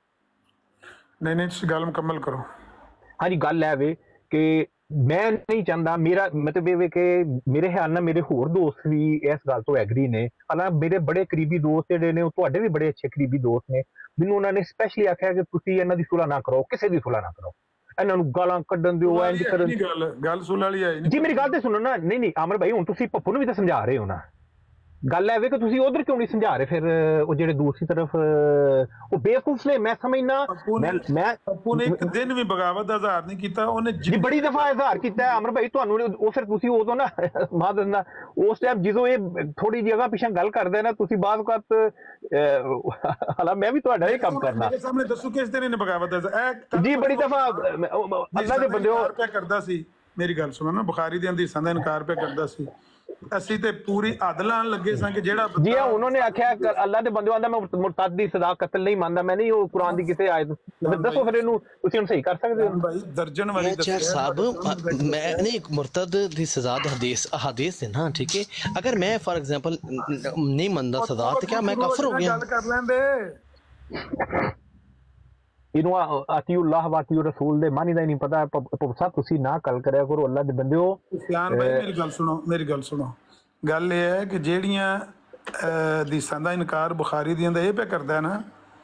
नहीं नहीं तुसीं गल मुकम्मल करो। हाँ जी गल है वे कि मैं नहीं चाहता, मेरा मतलब ये वे कि मेरे ख्याल नाल मेरे होर दोस्त भी इस गल तो एग्री ने, हालांकि मेरे बड़े करीबी दोस्त जिहड़े ने तुहाडे भी बड़े अच्छे करीबी दोस्त ने, मैनूं उन्होंने स्पैशली आख्या कि तुसीं इन्हां दी सुलह ना करो, किसी दी सुलह ना करो, इन्हां नूं गालां कड्डण दिओ इंज करन गल गल सुलह वाली है जी। मेरी गल ते सुनो ना, नहीं नहीं अमर भाई हुण तुसीं पप्पू नूं भी तो समझा रहे हो ना, गल है वे कि तुसीं उधर क्यों नहीं समझा रहे फिर वो जेड़े दूसरी तरफ वो बेवकूफ ने, मैं समझना मैं मैं पप्पू ने एक दिन भी बगावत दा इज़हार नहीं कीता, ओने जी बड़ी दफा इज़हार कीता है अमर भाई तुहानूं ओ फिर तुसीं उदों ना मां दसना उस टाइम जिदों ये थोड़ी जगह पिछे गल करदे ना तुसीं बाद वक्त हालां मैं भी तुहाडा ही काम करना मेरे सामने दसो किस दिन इन्हें बगावत दा जी बड़ी दफा अल्लाह दे बंदेओ पे करदा सी, मेरी गल सुनो ना बुखारी दे हदीसां दा इनकार पे करदा सी, ਅਸੀਂ ਤੇ ਪੂਰੀ ਹੱਦ ਲਾਣ ਲੱਗੇ ਸਾਂ ਕਿ ਜਿਹੜਾ जी हाँ उन्होंने आख्या अल्लाह दे बंदे आंदा मैं मुरतद दी सदा कत्ल नहीं मानदा, मैं नहीं वो कुरान दी किथे आयत दसो फिर इनू तुसीं हुण सही कर सकदे हो भाई दर्जन वाली दस्या साहब मैं नहीं मुरतद दी सजा दी हदीस हदीस है ना, ठीक है, अगर मैं फॉर एग्जांपल नहीं मनदा सजा तो क्या मैं काफिर हो गया? गल कर लेंदे इनू अतीउल्लाह व अतीउ रसूल दे मानी दा नहीं पता, पप्पा तुसीं ना कल करया करो अल्लाह दे बंदेओ। सुफियान भाई मेरी गल सुनो मेरी गल सुनो गल ये है कि जेड़ियां हदीसां दा इनकार बुखारी दियां दा ये पे करदा है ना,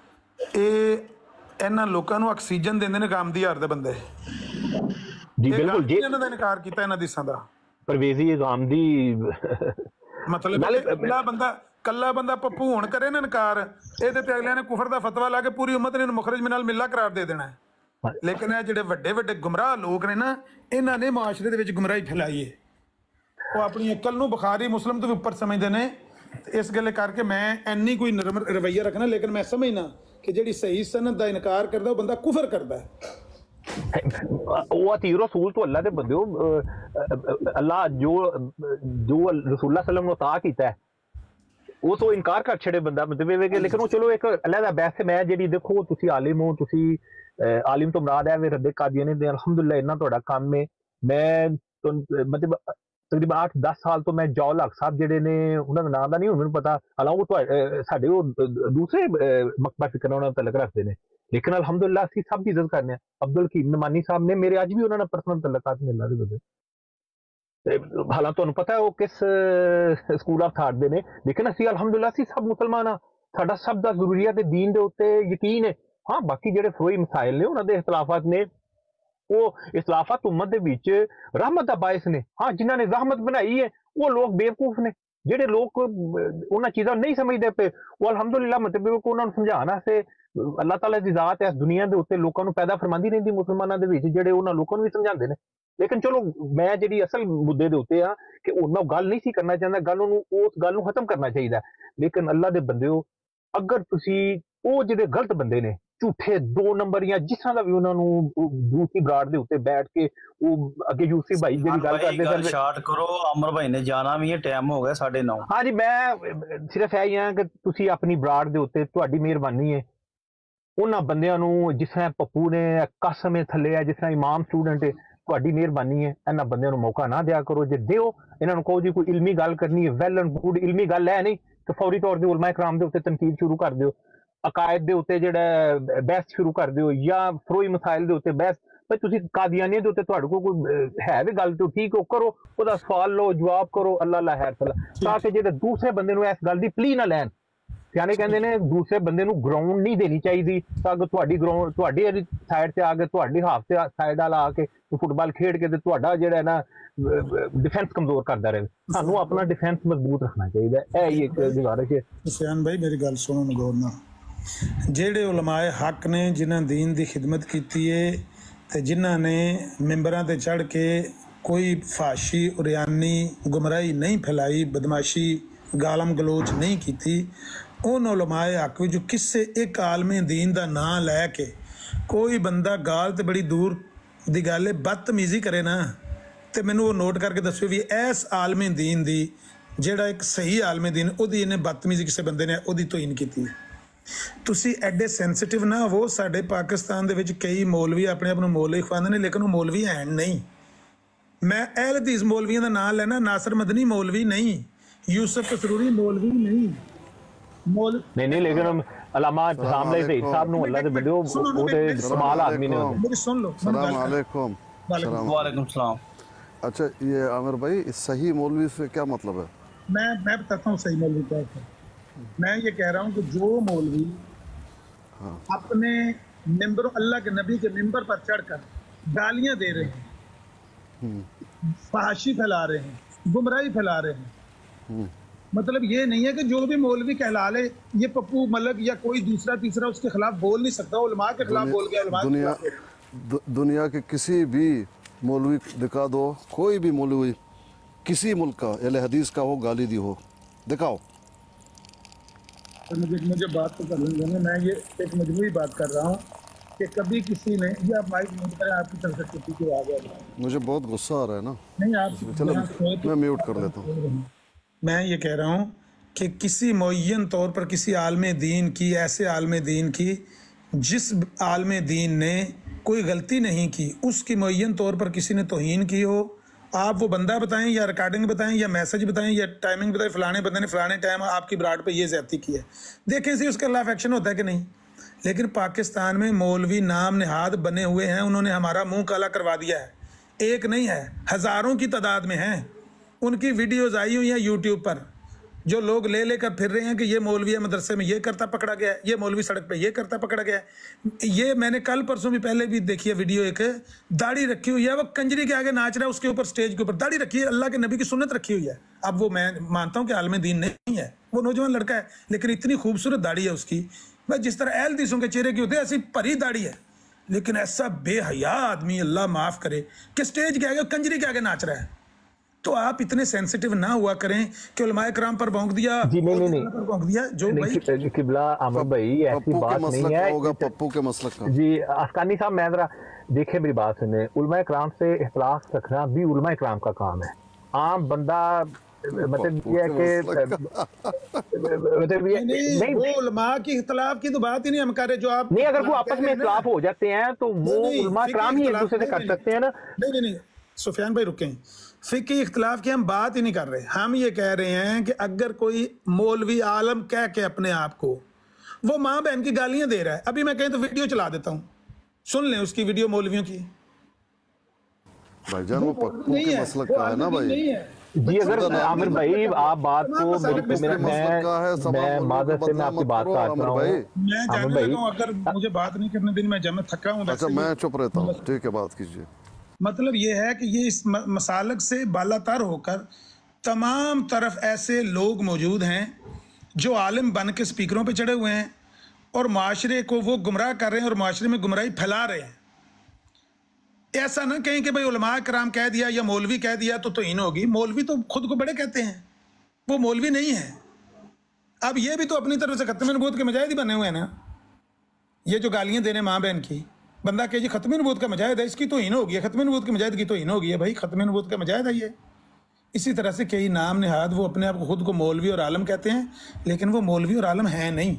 ये इन्हां लोकां नूं ऑक्सीजन देंदे ने गामदी हार दे बंदे जी बिल्कुल जी इन्हां दा इनकार कीता इन्हां हदीसां दा परवेज़ी गामदी मतलब कल्ला बंदा कल्ला बंदा पप्पू होण करे ना इनकार ਇਹਦੇ ਤੇ ਅਗਲਿਆਂ ਨੇ ਕੁਫਰ ਦਾ ਫਤਵਾ ਲਾ ਕੇ ਪੂਰੀ ਉਮਤ ਨੇ ਮੁਖਰਜ ਮਿਨਲ ਮਿਲਾ ਕਰਾਰ ਦੇ ਦੇਣਾ ਹੈ। ਲੇਕਿਨ ਇਹ ਜਿਹੜੇ ਵੱਡੇ ਵੱਡੇ ਗੁੰਮਰਾਹ ਲੋਕ ਨੇ ਨਾ ਇਹਨਾਂ ਨੇ ਮਾਸ਼ਰੇ ਦੇ ਵਿੱਚ ਗੁੰਮਰਾਹੀ ਫੈਲਾਈ ਹੈ, ਉਹ ਆਪਣੀ ਅਕਲ ਨੂੰ ਬੁਖਾਰੀ ਮੁਸਲਮ ਤੋਂ ਵੀ ਉੱਪਰ ਸਮਝਦੇ ਨੇ, ਇਸ ਗੱਲ ਕਰਕੇ ਮੈਂ ਇੰਨੀ ਕੋਈ ਨਰਮ ਰਵੱਈਆ ਰੱਖਣਾ, ਲੇਕਿਨ ਮੈਂ ਸਮਝਣਾ ਕਿ ਜਿਹੜੀ ਸਹੀ ਸਨਦ ਦਾ ਇਨਕਾਰ ਕਰਦਾ ਉਹ ਬੰਦਾ ਕੁਫਰ ਕਰਦਾ ਹੈ। वो अती रसूल तो अल्लाह दे बंदे अल्लाह जो जो रसूलुल्लाह सल्लल्लाहु अलैहि वसल्लम ने ता कीता है वो तो इनकार कर छड़े बंदा मतलब लेकिन वो चलो एक अल्लाह दा बैस मैं जेडी देखो तुसी आलिम हो, तुसी आलिम तो मुराद है वे रद्दे कादियाने दे अल्हम्दुलिल्लाह इन्ना तुहाडा काम है। मैं तो मतलब तकरीबन आठ दस साल तो मैं जौल हक साहब जेडे ने उन्हां दा नाम दा नहीं मैनूं पता, हालांकि वो साडे वो दूसरे मकबरा फिक्र उन्हां नाल तल्लक रखदे ने, लेकिन अल्हम्दुलिल्लाह असीं सब दी इज्जत करने हैं। अब्दुल हकीम नमानी साहब ने मेरे अज भी उन्हां नाल पर्सनल तल्लकात ने अल्लाह दे बंदे, हालांकि तुहानूं पता है वो किस स्कूल ऑफ थॉट दे ने, लेकिन असीं अल्हम्दुलिल्लाह असीं सब मुसलमान हां, साडा सब दा ज़रूरियत दे दीन दे उत्ते यकीन है। हाँ बाकी जेडे फरोई मसाइल ने उन्हां दे इख्तलाफात ने वो इख्तलाफात उम्मत दे विच रहमत दा बायस ने। हाँ जिन्हां ने रहमत बनाई है वो लोग बेवकूफ ने, जेडे लोग उन्हां चीज़ां नहीं समझदे पे वो अल्हम्दुलिल्लाह मतलब उन्हां नूं समझाना से अल्लाह ताला दी ज़ात है इस दुनिया दे उत्ते लोकां नूं पैदा फरमांदी रहिंदी मुसलमानां दे विच जेडे उन्हां लोकां नूं भी समझांदे ने। लेकिन चलो मैं जी असल मुद्दे दे उत्ते आ कि उन्होंने गल नहीं सी करना चाहता, गल उस गल नूं खत्म करना चाहिए, लेकिन अल्लाह दे बंदे अगर तुसी वो जेडे गलत बंदे ने झूठे दो नंबर या जिस तरह का भी उन्होंने दूसरी ब्राड दे उत्ते बैठ के वो अगे यूसुफ भाई जेडी गल करदे गल स्टार्ट करो, अमर भाई ने जाना भी है, टाइम हो गया साढ़े नौ। हाँ जी मैं सिर्फ यही हां कि तुसी अपनी ब्राड दे उत्ते तुहाडी मेहरबानी है उन्हां बंदियां नूं जिस तरह पप्पू ने कसम है थल्ले है, जिस तरह इमाम स्टूडेंट है ਤੁਹਾਡੀ ਮਿਹਰਬਾਨੀ ਹੈ, ਇਹਨਾਂ ਬੰਦਿਆਂ ਨੂੰ ਮੌਕਾ ਨਾ ਦਿਆ ਕਰੋ, ਜੇ ਦਿਓ ਇਹਨਾਂ ਨੂੰ ਕਹੋ ਜੀ ਕੋਈ ਇਲਮੀ ਗੱਲ ਕਰਨੀ ਹੈ ਵੈਲ ਐਂਡ ਗੁੱਡ, ਇਲਮੀ ਗੱਲ ਹੈ ਨਹੀਂ ਤਾਂ ਫੌਰੀ ਤੌਰ ਤੇ ਉਲਮਾ ਇਕਰਾਮ ਦੇ ਉੱਤੇ ਤਨਕੀਦ ਸ਼ੁਰੂ ਕਰ ਦਿਓ, ਅਕਾਇਦ ਦੇ ਉੱਤੇ ਜਿਹੜਾ ਬਹਿਸ ਸ਼ੁਰੂ ਕਰ ਦਿਓ ਜਾਂ ਫਰੋਈ ਮਸਾਇਲ ਦੇ ਉੱਤੇ ਬਹਿਸ, ਭਾਈ ਤੁਸੀਂ ਕਾਦੀਆਨੀਆਂ ਦੇ ਉੱਤੇ ਤੁਹਾਡੇ ਕੋਲ ਕੋਈ ਹੈ ਵੀ ਗੱਲ ਤੇ ਠੀਕ ਉਹ ਕਰੋ, ਉਹਦਾ ਸਵਾਲ ਲਓ ਜਵਾਬ ਕਰੋ, ਅੱਲਾ ਅੱਲਾ ਖੈਰ ਸਲਾ, ਤਾਂ ਕਿ ਜਿਹੜੇ ਦੂਸਰੇ ਬੰਦੇ ਨੂੰ ਇਸ ਗੱਲ ਦੀ ਪਲੀ ਨਾ ਲੈਣ ਸਿਆਣੇ ਕਹਿੰਦੇ ਨੇ ਦੂਸਰੇ ਬੰਦੇ ਨੂੰ ਗਰਾਊਂਡ ਨਹੀਂ ਦੇਣੀ ਚਾਹੀਦੀ, ਤਾਂ ਅਗਰ ਤੁਹਾਡੀ ਗਰਾਊਂਡ ਤੁਹਾਡੀ ਸਾਈਡ ਤੇ ਆ ਕੇ ਤੁਹਾਡੀ ਹਾਫ ਤੇ ਸਾਈਡ ਵਾਲਾ ਆ ਕੇ ਫੁੱਟਬਾਲ ਖੇਡ ਕੇ ਤੇ ਤੁਹਾਡਾ ਜਿਹੜਾ ਨਾ डिफेंस कमजोर करता रहे। सानू अपना डिफेंस मजबूत रखना चाहिए। ਇਹ ਹੀ ਇੱਕ ਗੁਜ਼ਾਰਿਸ਼ ਹੈ। ਹੁਸੈਨ ਭਾਈ ਮੇਰੀ ਗੱਲ ਸੁਣੋ ਗੌਰ ਨਾਲ। ਜਿਹੜੇ ਉਲਮਾਏ ਹੱਕ ਨੇ ਜਿਨ੍ਹਾਂ ਦੀਨ ਦੀ ਖਿਦਮਤ ਕੀਤੀ ਹੈ ਤੇ ਜਿਨ੍ਹਾਂ ਨੇ ਮਿੰਬਰਾਂ ਤੇ ਚੜ੍ਹ ਕੇ ਕੋਈ ਫਾਸ਼ੀ ਉਰਿਆਨੀ ਗੁੰਮਰਾਹੀ ਨਹੀਂ ਫੈਲਾਈ, ਬਦਮਾਸ਼ੀ ਗਾਲਮ ਗਲੋਚ ਨਹੀਂ ਕੀਤੀ, ਉਹਨਾਂ ਉਲਮਾਏ ਹੱਕ ਵਿੱਚ ਕਿਸੇ ਇੱਕ ਆਲਮੇ ਦੀਨ ਦਾ ਨਾਂ ਲੈ ਕੇ ਕੋਈ ਬੰਦਾ ਗਾਲ ਤੇ ਬੜੀ ਦੂਰ ਦੀ ਗੱਲ ਹੈ ਬਦਤਮੀਜ਼ੀ ਕਰੇ ਨਾ ਤੇ ਮੈਨੂੰ ਉਹ ਨੋਟ ਕਰਕੇ ਦੱਸਿਓ ਵੀ ਇਸ ਆਲਮੇ ਦੀਨ ਦੀ ਜਿਹੜਾ ਇੱਕ ਸਹੀ ਆਲਮੇ ਦੀਨ ਉਹਦੀ ਇਹਨੇ ਬਦਤਮੀਜ਼ੀ ਕਿਸੇ ਬੰਦੇ ਨੇ ਉਹਦੀ ਤੋਹੀਨ ਕੀਤੀ। ਤੁਸੀਂ ਐਡੇ ਸੈਂਸਿਟਿਵ ਨਾ ਹੋ। ਸਾਡੇ ਪਾਕਿਸਤਾਨ ਦੇ ਵਿੱਚ ਕਈ ਮੌਲਵੀ ਆਪਣੇ ਆਪ ਨੂੰ ਮੌਲਵੀ ਖਵਾਉਂਦੇ ਨੇ ਲੇਕਿਨ ਉਹ ਮੌਲਵੀ ਹੈ ਨਹੀਂ। ਮੈਂ ਅਹਿਲ ਹਦੀਸ ਮੌਲਵੀਆਂ ਦਾ ਨਾਮ ਲੈਣਾ, ਨਾਸਰ ਮਦਨੀ ਮੌਲਵੀ ਨਹੀਂ, ਯੂਸਫ ਕਸਰੂਰੀ ਮੌਲਵੀ ਨਹੀਂ। ਮੌਲ ਨਹੀਂ ਨਹੀਂ ਲੇਕਿਨ ਅਲਾਮਾ ਸਾਹਮਣੇ ਸੇ ਸਾਹਿਬ ਨੂੰ ਅੱਲਾਹ ਦੇ ਵੀਡੀਓ ਉਹਦੇ ਕਮਾਲ ਆਦਮੀ ਨੇ। ਮੇਰੀ ਸੁਣ ਲਓ। अस्सलाम वालेकुम। वालेकुम सलाम। अच्छा ये आमिर भाई इस सही मौलवी से क्या मतलब है? मैं मैं बताता हूँ सही मौलवी क्या है। मैं ये कह रहा हूँ कि जो मौलवी हाँ। अपने मिंबर अल्लाह के नबी के मिंबर पर चढ़कर गालियां दे रहे हैं, फहाशी फैला रहे हैं, गुमराही फैला रहे हैं, मतलब ये नहीं है कि जो भी मौलवी कहला ले ये पप्पू मलक या कोई दूसरा तीसरा उसके खिलाफ बोल नहीं सकता। उलमा के खिलाफ बोल गया। उलमा दुनिया दु, दुनिया के किसी भी मौलवी दिखा दो, कोई भी मौलवी किसी मुल्क का अहले हदीस का हो गाली दी हो दिखाओ। तो मुझे मुझे बात तो कर लेंगे ना। मैं ये एक मजबूरी बात कर रहा हूँ कि कभी किसी ने ये आप माइक म्यूट करें, आपकी तरफ से किसी की आवाज़ आ रही है। मुझे बहुत गुस्सा आ रहा है ना। नहीं आप चलो मैं म्यूट कर लेता हूँ। मैं ये कह रहा हूँ कि किसी मुअय्यन तौर पर किसी आलमे दीन की, ऐसे आलमे दीन की जिस आलमे दीन ने कोई गलती नहीं की, उसकी मुअय्यन तौर पर किसी ने तौहीन की हो, आप वो बंदा बताएं या रिकॉर्डिंग बताएं या मैसेज बताएं या टाइमिंग बताएं, फलाने बंदे ने फलाने टाइम आपकी ब्राड पे ये ज्यादती की है, देखें से उसके खिलाफ एक्शन होता है कि नहीं। लेकिन पाकिस्तान में मौलवी नाम निहाद बने हुए हैं, उन्होंने हमारा मुंह काला करवा दिया है। एक नहीं है, हज़ारों की तादाद में हैं। उनकी वीडियोज़ आई हुई हैं यूट्यूब पर, जो लोग ले लेकर फिर रहे हैं कि ये मौलवी मदरसे में ये करता पकड़ा गया है, ये मौलवी सड़क पे ये करता पकड़ा गया है। ये मैंने कल परसों भी पहले भी देखी है वीडियो, एक दाढ़ी रखी हुई है, वो कंजरी के आगे नाच रहा है, उसके ऊपर स्टेज के ऊपर दाढ़ी रखी है, अल्लाह के नबी की सुन्नत रखी हुई है। अब वो मैं मानता हूँ कि आलम दीन नहीं है, वो नौजवान लड़का है, लेकिन इतनी खूबसूरत दाढ़ी है उसकी। भाई जिस तरह अहल हदीसों के चेहरे की होती है ऐसी भरी दाढ़ी है, लेकिन ऐसा बेहया आदमी अल्लाह माफ़ करे कि स्टेज के आगे कंजरी के आगे नाच रहा है। तो आप इतने सेंसिटिव ना हुआ करें कि उलमाए कराम पर भौंक दिया, जी नहीं नहीं पर भौंक दिया। जो भाई किबला आमिर भाई ऐसी बात नहीं है होगा पप्पू के मसलक का। जी अफगानी साहब मैं जरा देखिए मेरी बात सुने, उलमाए कराम से इख्तिलाफ रखना भी उलमाए कराम का काम है। आम बंदा मतलब ये कि मतलब ये नहीं वो उलमा की इख्तिलाफ की तो बात ही नहीं हम कर रहे। जो आप नहीं अगर वो आपस में इख्तिलाफ हो जाते हैं तो वो उलमा कराम ही एक दूसरे से कर सकते हैं ना। नहीं नहीं नहीं सुफियान भाई रुकें, फिकी इख्तिलाफ की हम बात ही नहीं कर रहे। हम ये कह रहे हैं कि अगर कोई मौलवी आलम कह के अपने आप को वो माँ बहन की गालियां दे रहा है, अभी मैं कहीं तो वीडियो चला देता हूँ, सुन लें उसकी वीडियो मौलवियों की। भाईजान वो पप्पू के मसलक का है ना भाई। जी अगर आमिर भाई आप बात को मैं मैं मादर से मैं आपकी बात काट रहा हूँ। मैं जानना चाहता हूँ अगर मुझे बात नहीं करने देनी, मैं जब मैं थका हूँ। अच्छा मैं चुप रहता हूँ, ठीक है बात कीजिए। मतलब ये है कि ये इस मसालक से बालातर होकर तमाम तरफ ऐसे लोग मौजूद हैं जो आलिम बन के स्पीकरों पे चढ़े हुए हैं और माशरे को वो गुमराह कर रहे हैं और माशरे में गुमराही फैला रहे हैं। ऐसा ना कहें कि भाई उलमा कराम कह दिया या मौलवी कह दिया तो तौहीन होगी। मौलवी तो खुद को बड़े कहते हैं, वो मौलवी नहीं है। अब ये भी तो अपनी तरफ से खत्म नबूवत के मजाहिद ही बने हुए हैं ना। ये जो गालियाँ देने माँ बहन की, बंदा कहे जी खत्म नबूवत का मजाहिद है, इसकी तौहीन होगी है, खत्म नबूवत के मजाहिद की तौहीन होगी है। भाई खत्म नबूवत का मजाहिद है ये। इसी तरह से कई नाम निहाद वो अपने आप को खुद को मौलवी और आलम कहते हैं, लेकिन वो मौलवी और आलम हैं नहीं।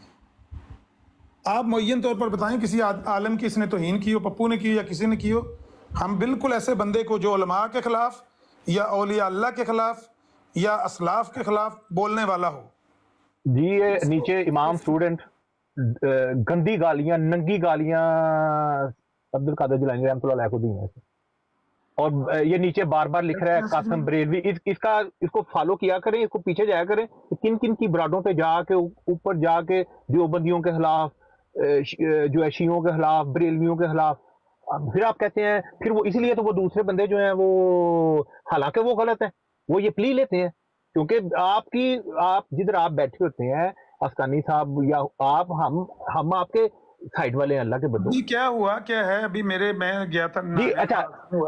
आप मुअय्यन तौर पर बताएं किसी आलम की इसने तौहीन की हो, पप्पू ने की हो या किसी ने की हो। हम बिल्कुल ऐसे बंदे को जो उलमा के खिलाफ या औलिया अल्लाह के खिलाफ या असलाफ के खिलाफ बोलने वाला हो। जी ये नीचे इमाम स्टूडेंट गंदी गालियां, नंगी गालियां अब्दुल कादिर जिलानी रहमतुल्लाह अलैह को दी हैं और ये नीचे बार बार लिख रहा है कासिम बरेलवी। इस, इसका इसको फॉलो किया करें, इसको पीछे जाया करें, किन किन की ब्राडों पे जाके ऊपर जाके देवबंदियों के खिलाफ, जो है शियों के खिलाफ, बरेलवियों के खिलाफ, फिर आप कहते हैं, फिर वो इसलिए तो वो दूसरे बंदे जो हैं वो, हालांकि वो गलत है, वो ये प्ली लेते हैं क्योंकि आपकी आप जिधर आप बैठे होते हैं अस्कानी साहब या आप, हम हम आपके साइड वाले हैं अल्लाह के बंदों। जी क्या हुआ क्या है अभी मेरे, मैं गया था जी अच्छा,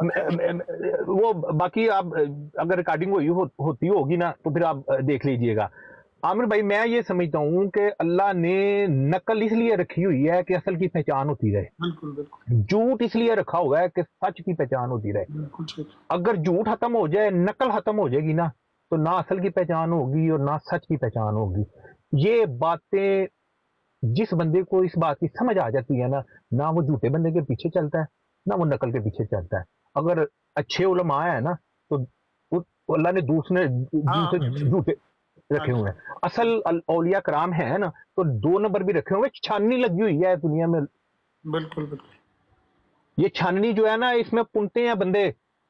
वो बाकी आप अगर रिकॉर्डिंग हुई हो, होती होगी ना तो फिर आप देख लीजिएगा। आमिर भाई मैं ये समझता हूँ कि अल्लाह ने नकल इसलिए रखी हुई है कि असल की पहचान होती रहे, बिल्कुल बिल्कुल। झूठ इसलिए रखा हुआ है कि सच की पहचान होती रहे। अगर झूठ खत्म हो जाए, नकल खत्म हो जाएगी ना, तो ना असल की पहचान होगी और ना सच की पहचान होगी। ये बातें जिस बंदे को इस बात की समझ आ जाती है ना, ना वो झूठे बंदे के पीछे चलता है, ना वो नकल के पीछे चलता है। अगर अच्छे उलमा है ना तो अल्लाह ने दूसरे दूसरे झूठे रखे हुए हैं। असल औलिया कराम है ना तो दो नंबर भी रखे हुए, छाननी लगी हुई है दुनिया में। बिल्कुल बिल्कुल। ये छाननी जो है ना, इसमें पुनते हैं बंदे,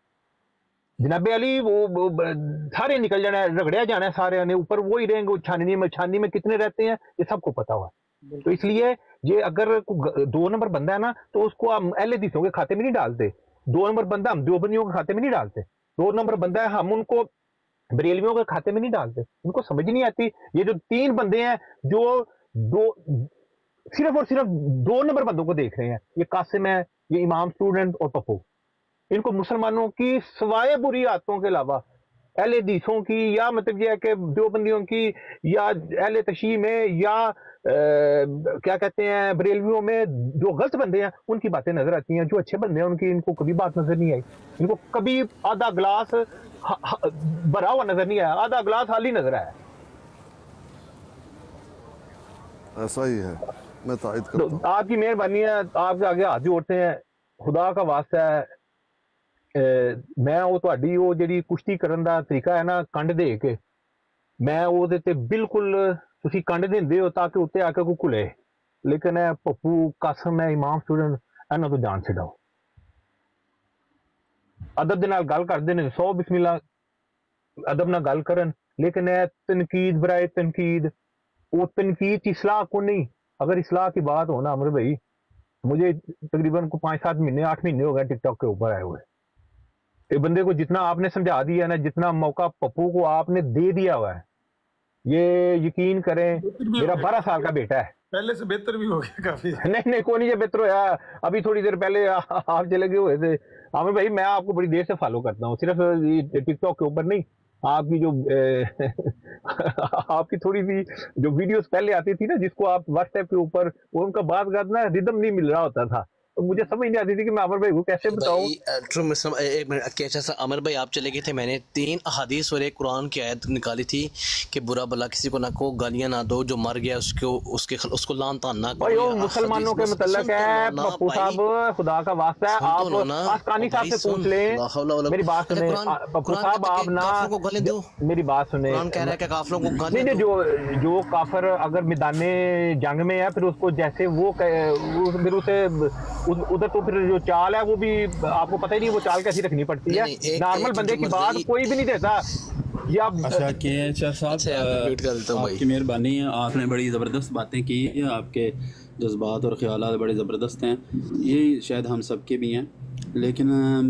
जनाबे अली वो, वो सारे निकल जाना है, रगड़िया जाना है सारे ने, ऊपर वो ही रहेंगे। छाननी में छाननी में कितने रहते हैं ये सबको पता हुआ है। तो इसलिए ये अगर दो नंबर बंदा है ना तो उसको हम अहले हदीसों के खाते में नहीं डालते, दो नंबर बंदा हम देवबंदियों के खाते में नहीं डालते, दो नंबर बंदा है हम उनको बरेलवियों के खाते में नहीं डालते। उनको समझ नहीं आती। ये जो तीन बंदे हैं जो दो सिर्फ और सिर्फ दो नंबर बंदों को देख रहे हैं, ये कासिम है, ये इमाम स्टूडेंट और पप्पू, इनको मुसलमानों की सवाए बुरी आदतों के अलावा अहले हदीसों की या मतलब यह है कि देवबंदियों की या अहले तशय्युई में या आ, क्या कहते हैं बरेलवियों में जो गलत बंदे हैं उनकी बातें नजर आती हैं। जो अच्छे बंदे हैं उनकी इनको कभी बात नजर नहीं आई। इनको कभी आधा गिलास भरा हुआ नजर नहीं आया, आधा गिलास खाली नजर आया। ऐसा ही है, मैं तायद करता हूं। तो आपकी मेहरबानी है, आपके आगे हाथ जोड़ते हैं, खुदा का वास्ता है। मैं वो ਤੁਹਾਡੀ ਉਹ ਜਿਹੜੀ ਕੁਸ਼ਤੀ ਕਰਨ ਦਾ ਤਰੀਕਾ ਹੈ ਨਾ ਕੰਡ ਦੇ ਕੇ, ਮੈਂ ਉਹਦੇ ਤੇ ਬਿਲਕੁਲ ਤੁਸੀਂ ਕੰਡ ਦਿੰਦੇ ਹੋ ਤਾਂ ਕਿ ਉੱਤੇ ਆ ਕੇ ਕੋਈ ਘੁਲੇ, ਲੇਕਿਨ ਇਹ ਪੱਪੂ ਕਾਸਮ ਹੈ ਇਮਾਮ ਸਟੂਡੈਂਟ, ਇਹਨਾਂ ਤੋਂ ਜਾਨ ਛਡਾਓ। ਅਦਬ ਦੇ ਨਾਲ ਗੱਲ ਕਰਦੇ ਨੇ, ਸੌ ਬਿਸਮਿल्ला अदब ना गल करन, लेकिन है तनकीद बराए तनकीद, वो तनकीद की इस्लाह को नहीं। अगर इस्लाह की बात हो ना अमर भाई, मुझे तकरीबन को पाँच सात महीने आठ महीने हो गए टिकटॉक के ऊपर आए हुए। ये बंदे को जितना आपने समझा दिया ना, जितना मौका पप्पू को आपने दे दिया हुआ है, ये यकीन करें मेरा बारह साल का बेटा है, पहले से बेहतर भी हो गया काफी। नहीं नहीं कोई नहीं जो बेहतर होया। अभी थोड़ी देर पहले आ, आप चले गए हुए थे आमिर भाई। मैं आपको बड़ी देर से फॉलो करता हूँ, सिर्फ टिकटॉक के ऊपर नहीं, आपकी जो ए, आपकी थोड़ी सी जो वीडियोस पहले आती थी ना, जिसको आप व्हाट्सएप के ऊपर, उनका बात करना रिदम नहीं मिल रहा होता था, तो मुझे समझ नहीं आती थी कि मैं अमर भाई को कैसे बताऊं। एक मिनट कैसा सा अमर भाई आप चले गए थे, मैंने तीन अहादीस और एक कुरान की आयत निकाली थी कि बुरा भला किसी को ना को, गालियां ना दो, जो मर गया उसको उसके उसको लान तान ना भाई। वो मुसलमानों के मुतल्लक है पप्पू साहब, खुदा का वास्ता है आप आसकानी साहब से पूछ लें, मेरी बात सुने पप्पू साहब, आप ना मेरी बात सुने। कह रहा है कि काफिरों को नहीं नहीं, जो जो काफिर अगर मैदाने जंग में है, फिर उसको जैसे वो फिर उसे उधर तो फिर जो चाल है वो भी आपको पता ही नहीं वो चाल कैसी रखनी पड़ती है। नॉर्मल बंदे की बात कोई भी नहीं देता। अच्छा के अच्छा साहब आपकी मेहरबानी है, आपने बड़ी ज़बरदस्त बातें की, आपके जज्बात और ख्यालात बड़े ज़बरदस्त हैं, ये शायद हम सब के भी हैं। लेकिन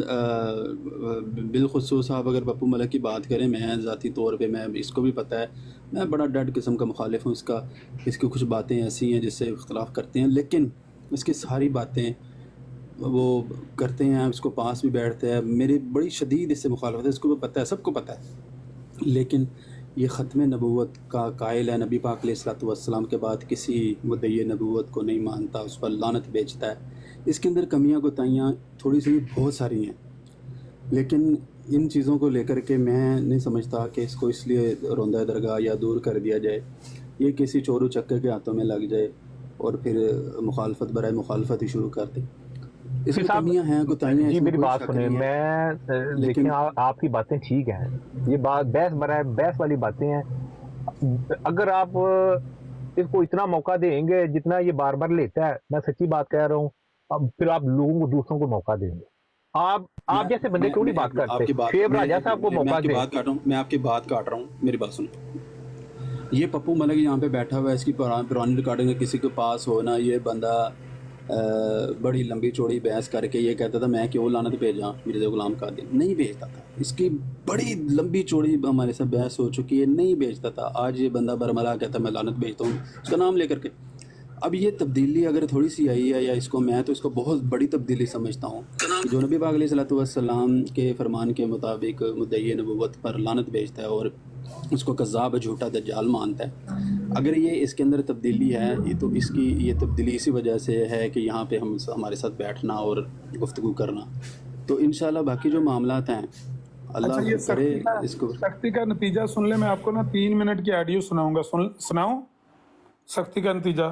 बिलखुसूस आप अगर पप्पू मलिक की बात करें, मैं ज़ाती तौर पे मैं इसको भी पता है, मैं बड़ा डट किस्म का मुखालिफ हूँ इसका। इसकी कुछ बातें ऐसी हैं जिससे इख्तलाफ करते हैं, लेकिन इसकी सारी बातें वो करते हैं, उसको पास भी बैठते हैं। मेरी बड़ी शदीद इससे मुखालफत है, इसको भी पता है, सबको पता है। लेकिन ये ख़त्म नबूवत का कायल है, नबी पाक अलैहिस्सलातु वस्सलाम के बाद किसी मुद्दई नबूवत को नहीं मानता, उस पर लानत बेचता है। इसके अंदर कमियां कोताहियाँ थोड़ी सी बहुत सारी हैं, लेकिन इन चीज़ों को लेकर के मैं नहीं समझता कि इसको इसलिए रोंदा दरगाह या दूर कर दिया जाए, ये किसी चोरू चक्कर के हाथों में लग जाए और फिर मुखालफत बराए मुखालफत ही शुरू कर दे। इसमें कमियां हैं, कोताहियां हैं। जी मेरी बात सुने, मैं लेकिन आ, आपकी बातें ठीक हैं, ये बात बहस बराए बहस वाली बातें हैं। अगर आप इसको इतना मौका देंगे जितना ये बार बार लेता है, मैं सच्ची बात कह रहा हूँ, अब फिर आप लोगों को दूसरों को मौका देंगे। आप आप जैसे बंदे क्यों नहीं बात करते? आपकी बात शेब राजा साहब को मैं मौका आपकी दे। बात काट रहा हूँ मैं आपकी बात काट रहा हूँ मेरी बात सुनो। ये पप्पू मलिक यहाँ पे बैठा हुआ है, इसकी पुरा- पुरानी रिकॉर्डिंग है, किसी के पास हो ना, ये बंदा अ, बड़ी लंबी चौड़ी बहस करके ये कहता था मैं क्यों लानत भेजा मिर्ज़ा गुलाम कादिर, नहीं भेजता था। इसकी बड़ी लंबी चौड़ी हमारे साथ बहस हो चुकी है, नहीं भेजता था। आज ये बंदा बरमला कहता मैं लानत भेजता हूँ उसका नाम लेकर के। अब ये तब्दीली अगर थोड़ी सी आई है, या इसको मैं तो इसको बहुत बड़ी तब्दीली समझता हूँ। जो नबी पाक अलैहिस्सलातु वस्सलाम के फरमान के मुताबिक मुद्दई नबुव्वत पर लानत भेजता है और उसको कज़्ज़ाब झूठा दज्जाल मानता है, अगर ये इसके अंदर तब्दीली है ये तो इसकी ये तब्दीली इसी वजह से है कि यहाँ पे हम हमारे साथ बैठना और गुफ्तगू करना। तो इंशाल्लाह बाकी जो मामलात हैं अल्लाह अच्छा, ये करे सख्ती का इसको। सख्ती का नतीजा सुन ले। मैं आपको ना तीन मिनट की ऑडियो सुनाऊंगा, सुन सुनाऊं सख्ती का नतीजा।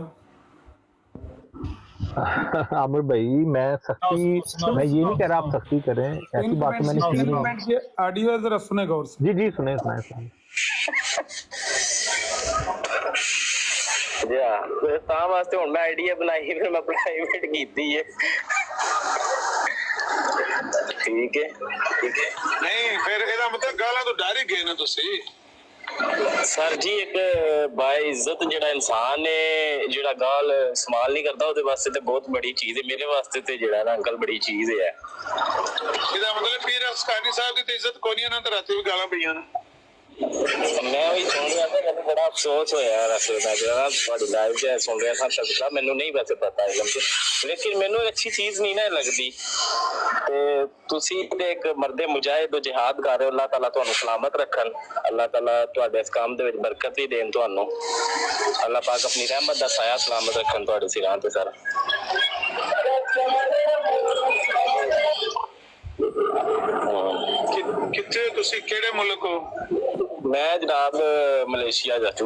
आमिर भाई मैं सख्ती मैं ये नहीं कह रहा आप सख्ती करें, ऐसी बात तो मैंने की नहीं। मिनट की ऑडियो है, जरा सुने गौर से। जी जी सुने सुनाए सुनाए। ਤਾਂ ਵਾਸਤੇ ਹੁਣ ਮੈਂ ਆਈਡੀਆ ਬਣਾਈ, ਫਿਰ ਮੈਂ ਪ੍ਰਾਈਵੇਟ ਕੀਤੀ ਹੈ। ਠੀਕ ਹੈ ਠੀਕ ਹੈ। ਨਹੀਂ ਫਿਰ ਇਹਦਾ ਮਤਲਬ ਗਾਲਾਂ ਤੋਂ ਡਰ ਹੀ ਗਏ ਨਾ ਤੁਸੀਂ। ਸਰ ਜੀ ਇੱਕ ਬਾਇਜ਼ਤ ਜਿਹੜਾ ਇਨਸਾਨ ਹੈ ਜਿਹੜਾ ਗਾਲ ਇਸਤੇਮਾਲ ਨਹੀਂ ਕਰਦਾ ਉਹਦੇ ਵਾਸਤੇ ਤੇ ਬਹੁਤ ਬੜੀ ਚੀਜ਼ ਹੈ। ਮੇਰੇ ਵਾਸਤੇ ਤੇ ਜਿਹੜਾ ਨਾ ਅੰਕਲ ਬੜੀ ਚੀਜ਼ ਹੈ। ਇਹਦਾ ਮਤਲਬ ਪੀਰ ਅਸਕਾਨੀ ਸਾਹਿਬ ਦੀ ਤੇ ਇੱਜ਼ਤ ਕੋਈ ਨਹੀਂ, ਇਹਨਾਂ ਤੇ ਰਾਤੀ ਵੀ ਗਾਲਾਂ ਪਈਆਂ ਨੇ। मैं भी सुन रहा था, मैंने बड़ा अफसोस होया रसूल थोड़ी लाइव च सुन रहा था सदका, मैनू नहीं वैसे पता है एकदम से, लेकिन मैनू अच्छी चीज़ नहीं ना लगती। ते तुसी ते एक मर्दे मुजाहिद जिहाद कर रहे हो, अल्लाह ताला तुहानू सलामत रखन, अल्लाह ताला तुहाडे इस काम दे विच बरकत भी देन, तुहानू अल्लाह पाक अपनी रहमत दा साया सलामत रखन तुहाडे सिरां ते सर। किथे तुसी केड़े मुल्क हो? मैं जनाब मलेशिया जाचू।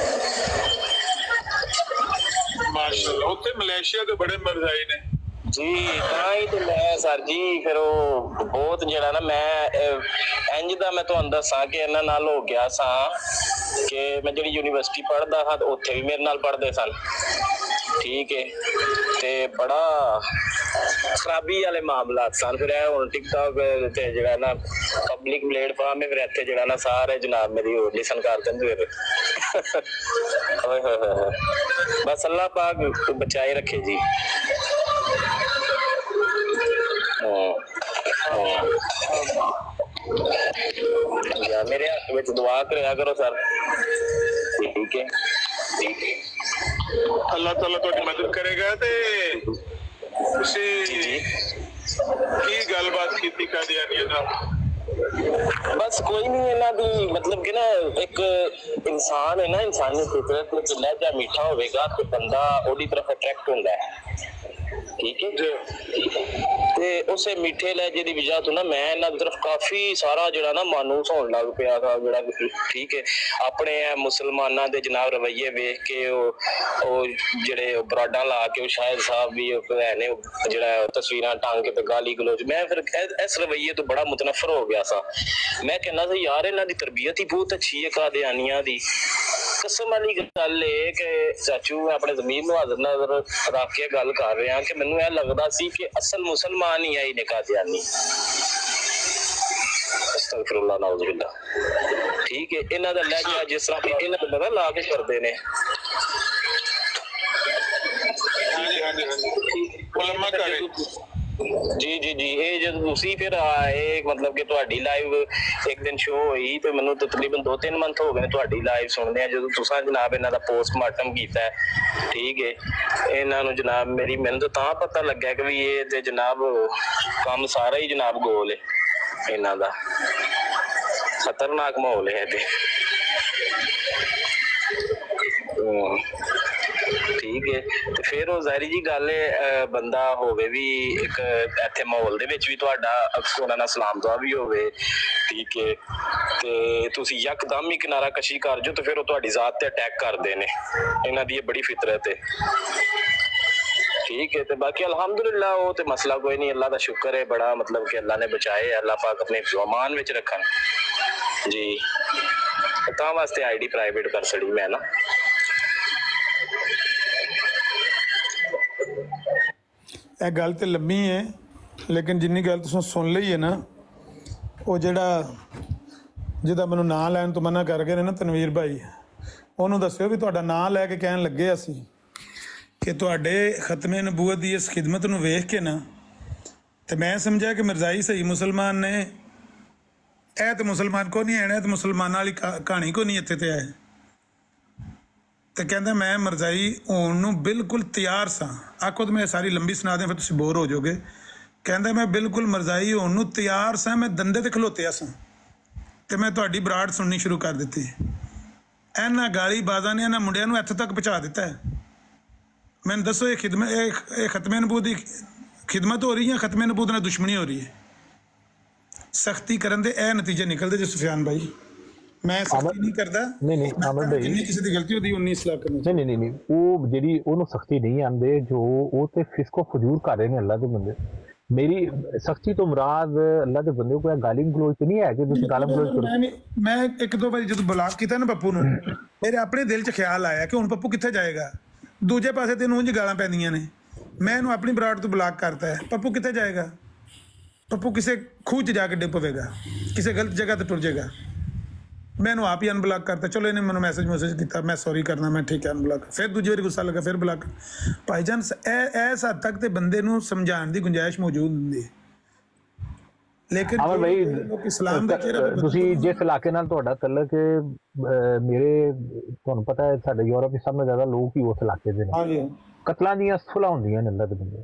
माशाअल्लाह, उत्थे मलेशिया के बड़े मरजाई ने जी। ਤਾਂ ਹੀ ਤੇ ਮੈਂ ਸਰ ਜੀ ਫਿਰ ਉਹ ਬਹੁਤ ਜਿਹੜਾ ਨਾ ਮੈਂ ਇੰਜ ਦਾ ਮੈਂ ਤੁਹਾਨੂੰ ਦੱਸਾਂ ਕਿ ਇਹਨਾਂ ਨਾਲ ਹੋ ਗਿਆ ਸਾਂ ਕਿ ਮੈਂ ਜਿਹੜੀ ਯੂਨੀਵਰਸਿਟੀ ਪੜ੍ਹਦਾ ਹਾਂ ਉੱਥੇ ਵੀ ਮੇਰੇ ਨਾਲ ਪੜ੍ਹਦੇ ਸਨ। ਠੀਕ ਹੈ ਤੇ ਬੜਾ ਖਰਾਬੀ ਵਾਲੇ ਮਾਮਲਾਤ ਸਨ। ਫਿਰ ਇਹ ਹੁਣ ਟਿਕਟੌਕ ਤੇ ਜਿਹੜਾ ਨਾ ਪਬਲਿਕ ਪਲੇਟਫਾਰਮ ਹੈ, ਫਿਰ ਇੱਥੇ ਜਿਹੜਾ ਨਾ ਸਾਰੇ ਜਨਾਬ ਮੇਰੀ ਹੋਰ ਲਿਸਨ ਕਰ ਦਿੰਦੇ ਫਿਰ। ਓਏ ਹੋਏ ਹੋਏ, ਬਸ ਅੱਲਾਹ ਪਾਕ ਬਚਾਏ ਰੱਖੇ ਜੀ। या मेरे हाथ में दुआ करया करो सर। ठीक है ठीक है, अल्लाह ताला तुहाडी मदद करेगा। ते तुसी की गलबात कीती कादियानिया नाल? बस कोई नहीं, इन्हां दी मतलब कि ना एक इंसान है ना, इंसानी फितरत में लहजा मीठा होवेगा तो बंदा ओदी तरफ अट्रैक्ट होंदा है। ठीक है ते उसे मीठे लहजे की वजह तो ना मैं इन्हां दी तरफ काफी सारा जड़ा ना मानूस होने लग पिया था जड़ा। ठीक है अपने मुसलमाना दे जनाब रवैये वेख के जेड़े बराडा ला के शायद साहब भी है ने जड़ा तस्वीरां टांग के ते गाली गलोच, मैं फिर इस रवैये तो बड़ा मुतनफर हो गया सा। मैं कहना सा यार इन्हां दी तरबियत ही बहुत अच्छी है कादियानियां दी। कसम वाली गल है कि चाचू मैं अपने ज़मीर नूं हाज़र नाज़र रख के गल कर रहा कि मैनूं यह लगदा सी कि असल मुसलमान ही आई ने कादियानी। अस्तगफिरुल्लाह नाउज़ुबिल्लाह। ठीक है इन्हां दा लहजा जिस तरह इन्हां दा पता ला के करदे ने। हां जी हां जी उलमा करे जी जी जी ये जब तुसी फिर आए मतलब कि तुहाडी लाइव एक दिन शो हुई तो मैनू तकरीबन दो तीन मंथ हो गए तुहाडी लाइव सुनदे आ। जदों तुसां जनाब इन्हां दा पोस्टमार्टम कीता है ठीक है इन्हां नूं जनाब मेरी मैनूं तो तां पता लग्या कि भी ये ते जनाब काम सारा ही जनाब गोल है इन्हां दा, खतरनाक माहौल है ते। ठीक है ते फिर वो ज़ाहिर जी गल है बंदा होवे भी एक इत्थे माहौल दे विच भी तुहाडा अक्सर ना सलाम दुआ भी होवे। ठीक है ते तुसी यकदम ही किनारा कशी कर जो तो फिर वो तुहाडी जात ते अटैक करदे ने। इन्हां दी बड़ी फितरत है। ठीक है तो बाकी अल्हम्दुलिल्लाह वो तो मसला कोई नहीं, अल्लाह का शुक्र है बड़ा मतलब कि अल्लाह ने बचाए, अल्लाह पाक अपने ज़मान विच रखन जी। तां वास्ते आईडी प्राइवेट कर छड़ी मैं ना। ਇਹ ਗੱਲ ਤੇ ਲੰਮੀ ਹੈ ਲੇਕਿਨ ਜਿੰਨੀ ਗੱਲ ਤੁਸੀਂ ਸੁਣ ਲਈ ਹੈ ਨਾ, ਉਹ ਜਿਹੜਾ ਜਿਹਦਾ ਮੈਨੂੰ ਨਾਂ ਲੈਣ ਤੋਂ ਮਨਾ ਕਰ ਗਏ ਨੇ ਨਾ ਤਨਵੀਰ ਭਾਈ, ਉਹਨੂੰ ਦੱਸਿਓ ਵੀ ਤੁਹਾਡਾ ਨਾਂ ਲੈ ਕੇ ਕਹਿਣ ਲੱਗੇ ਅਸੀਂ ਕਿ ਤੁਹਾਡੇ ਖਤਮੇ ਨਬੂਵਤ ਦੀ ਇਸ ਖਿਦਮਤ ਨੂੰ ਵੇਖ ਕੇ ਨਾ ਤੇ ਮੈਂ ਸਮਝਿਆ ਕਿ ਮਿਰਜ਼ਾਈ ਸਹੀ ਮੁਸਲਮਾਨ ਨੇ, ਇਹ ਤੇ ਮੁਸਲਮਾਨ ਕੋ ਨਹੀਂ ਆਣਾ, ਤੇ ਮੁਸਲਮਾਨਾਂ ਵਾਲੀ ਕਹਾਣੀ ਕੋ ਨਹੀਂ ਇੱਥੇ ਤੇ ਆਏ। ਤੇ ਕਹਿੰਦਾ ਮੈਂ ਮਿਰਜ਼ਾਈ ਹੋਣ ਨੂੰ ਬਿਲਕੁਲ ਤਿਆਰ ਸਾਂ। ਆਖੋ ਤੇ ਮੈਂ ਸਾਰੀ ਲੰਬੀ ਸੁਣਾ ਦਿਆਂ ਫਿਰ ਤੁਸੀਂ ਬੋਰ ਹੋ ਜਾਓਗੇ। ਕਹਿੰਦਾ ਮੈਂ ਬਿਲਕੁਲ ਮਿਰਜ਼ਾਈ ਹੋਣ ਨੂੰ ਤਿਆਰ ਸਾਂ, ਮੈਂ ਦੰਦੇ ਤੇ ਖਲੋਤਿਆ ਸਾਂ ਤੇ ਮੈਂ ਤੁਹਾਡੀ ਬਰਾੜ ਸੁਣਨੀ ਸ਼ੁਰੂ ਕਰ ਦਿੱਤੀ। ਇਹਨਾਂ ਗਾਲੀ ਬਾਜ਼ਾਂ ਨੇ ਇਹਨਾਂ ਮੁੰਡਿਆਂ ਨੂੰ ਇੱਥੇ ਤੱਕ ਪਹੁੰਚਾ ਦਿੱਤਾ ਹੈ। ਮੈਨੂੰ ਦੱਸੋ ਇਹ ਖਿਦਮਤ ਇਹ ਇਹ ਖਤਮੇ ਨਬੂਵਤ ਦੀ ਖਿਦਮਤ ਹੋ ਰਹੀ ਹੈ, ਖਤਮੇ ਨਬੂਵਤ ਨਾਲ ਦੁਸ਼ਮਣੀ ਹੋ ਰਹੀ ਹੈ। ਸਖਤੀ ਕਰਨ ਦੇ ਇਹ ਨਤੀਜੇ ਨਿਕਲਦੇ ਜੀ ਸੁਫਿਆਨ ਭਾਈ। ਮੈਂ ਸਖਤੀ ਨਹੀਂ ਕਰਦਾ, ਨਹੀਂ ਨਹੀਂ ਆਮਰ ਭਾਈ, ਜਿੰਨੀ ਕਿਸੇ ਦੀ ਗਲਤੀ ਹੁੰਦੀ ਉਨੀ ਇਸਲਾਹ ਕਰਨੀ। ਨਹੀਂ ਨਹੀਂ ਨਹੀਂ ਉਹ ਜਿਹੜੀ ਉਹਨੂੰ ਸਖਤੀ ਨਹੀਂ ਆਂਦੇ, ਜੋ ਉਹ ਤੇ ਫਿਸਕੋ ਫਜੂਰ ਕਰ ਰਹੇ ਨੇ ਅੱਲਾ ਦੇ ਬੰਦੇ। ਮੇਰੀ ਸਖਤੀ ਤੋਂ ਮੁਰਾਦ ਅੱਲਾ ਦੇ ਬੰਦੇ ਕੋਈ ਗਾਲੀ ਗਲੋਚ ਤੇ ਨਹੀਂ ਹੈ ਕਿ ਤੁਸੀਂ ਗਾਲਾਂ ਗਲੋਚ ਕਰੋ। ਮੈਂ ਇੱਕ ਦੋ ਵਾਰੀ ਜਦੋਂ ਬਲਾਕ ਕੀਤਾ ਨਾ ਪੱਪੂ ਨੂੰ, ਮੇਰੇ ਆਪਣੇ ਦਿਲ 'ਚ ਖਿਆਲ ਆਇਆ ਕਿ ਹੁਣ ਪੱਪੂ ਕਿੱਥੇ ਜਾਏਗਾ। ਦੂਜੇ ਪਾਸੇ ਤੇ ਨੂੰ ਉਂਝ ਗਾਲਾਂ ਪੈਂਦੀਆਂ ਨੇ, ਮੈਂ ਇਹਨੂੰ ਆਪਣੀ ਬਰਾੜ ਤੋਂ ਬਲਾਕ ਕਰਤਾ ਹੈ। ਪੱਪੂ ਕਿੱਥੇ ਜਾਏਗਾ? ਪੱਪੂ ਕਿਸੇ ਖੂਹ 'ਚ ਜਾ ਕੇ ਡਿੱਗ ਪਵੇਗਾ, ਕਿਸੇ ਗਲਤ ਜਗ੍ਹਾ ਤੇ ਟੁਰ ਜਾਏਗਾ। ਮੈਂ ਇਹਨੂੰ ਆਪ ਹੀ ਅਨਬਲਾਕ ਕਰਤਾ। ਚਲੋ ਇਹਨੇ ਮੈਨੂੰ ਮੈਸੇਜ ਮੈਸੇਜ ਕੀਤਾ, ਮੈਂ ਸੌਰੀ ਕਰਨਾ, ਮੈਂ ਠੀਕ ਹੈ ਅਨਬਲਾਕ। ਫਿਰ ਦੂਜੀ ਵਾਰੀ ਗੁੱਸਾ ਲੱਗਾ, ਫਿਰ ਬਲਾਕ। ਭਾਈਜਾਨ ਇਹ ਇਸ ਹੱਦ ਤੱਕ ਤੇ ਬੰਦੇ ਨੂੰ ਸਮਝਾਉਣ ਦੀ ਗੁੰਜਾਇਸ਼ ਮੌਜੂਦ ਹੁੰਦੀ ਹੈ। ਲੇਕਿਨ ਅਮਰ ਭਾਈ ਇਸਲਾਮ ਦਾ ਚਿਹਰਾ ਤੁਸੀਂ ਜਿਸ ਇਲਾਕੇ ਨਾਲ ਤੁਹਾਡਾ ਤਲਕ ਮੇਰੇ ਤੁਹਾਨੂੰ ਪਤਾ ਹੈ ਸਾਡੇ ਯੂਰਪ ਵਿੱਚ ਸਭ ਤੋਂ ਜ਼ਿਆਦਾ ਲੋਕ ਹੀ ਉਸ ਇਲਾਕੇ ਦੇ ਨੇ। ਕਤਲਾਂ ਦੀਆਂ ਸੁਲ੍ਹਾਂ ਹੁੰਦੀਆਂ ਨੇ ਅੱਲਾ ਦੇ ਬੰਦੇ,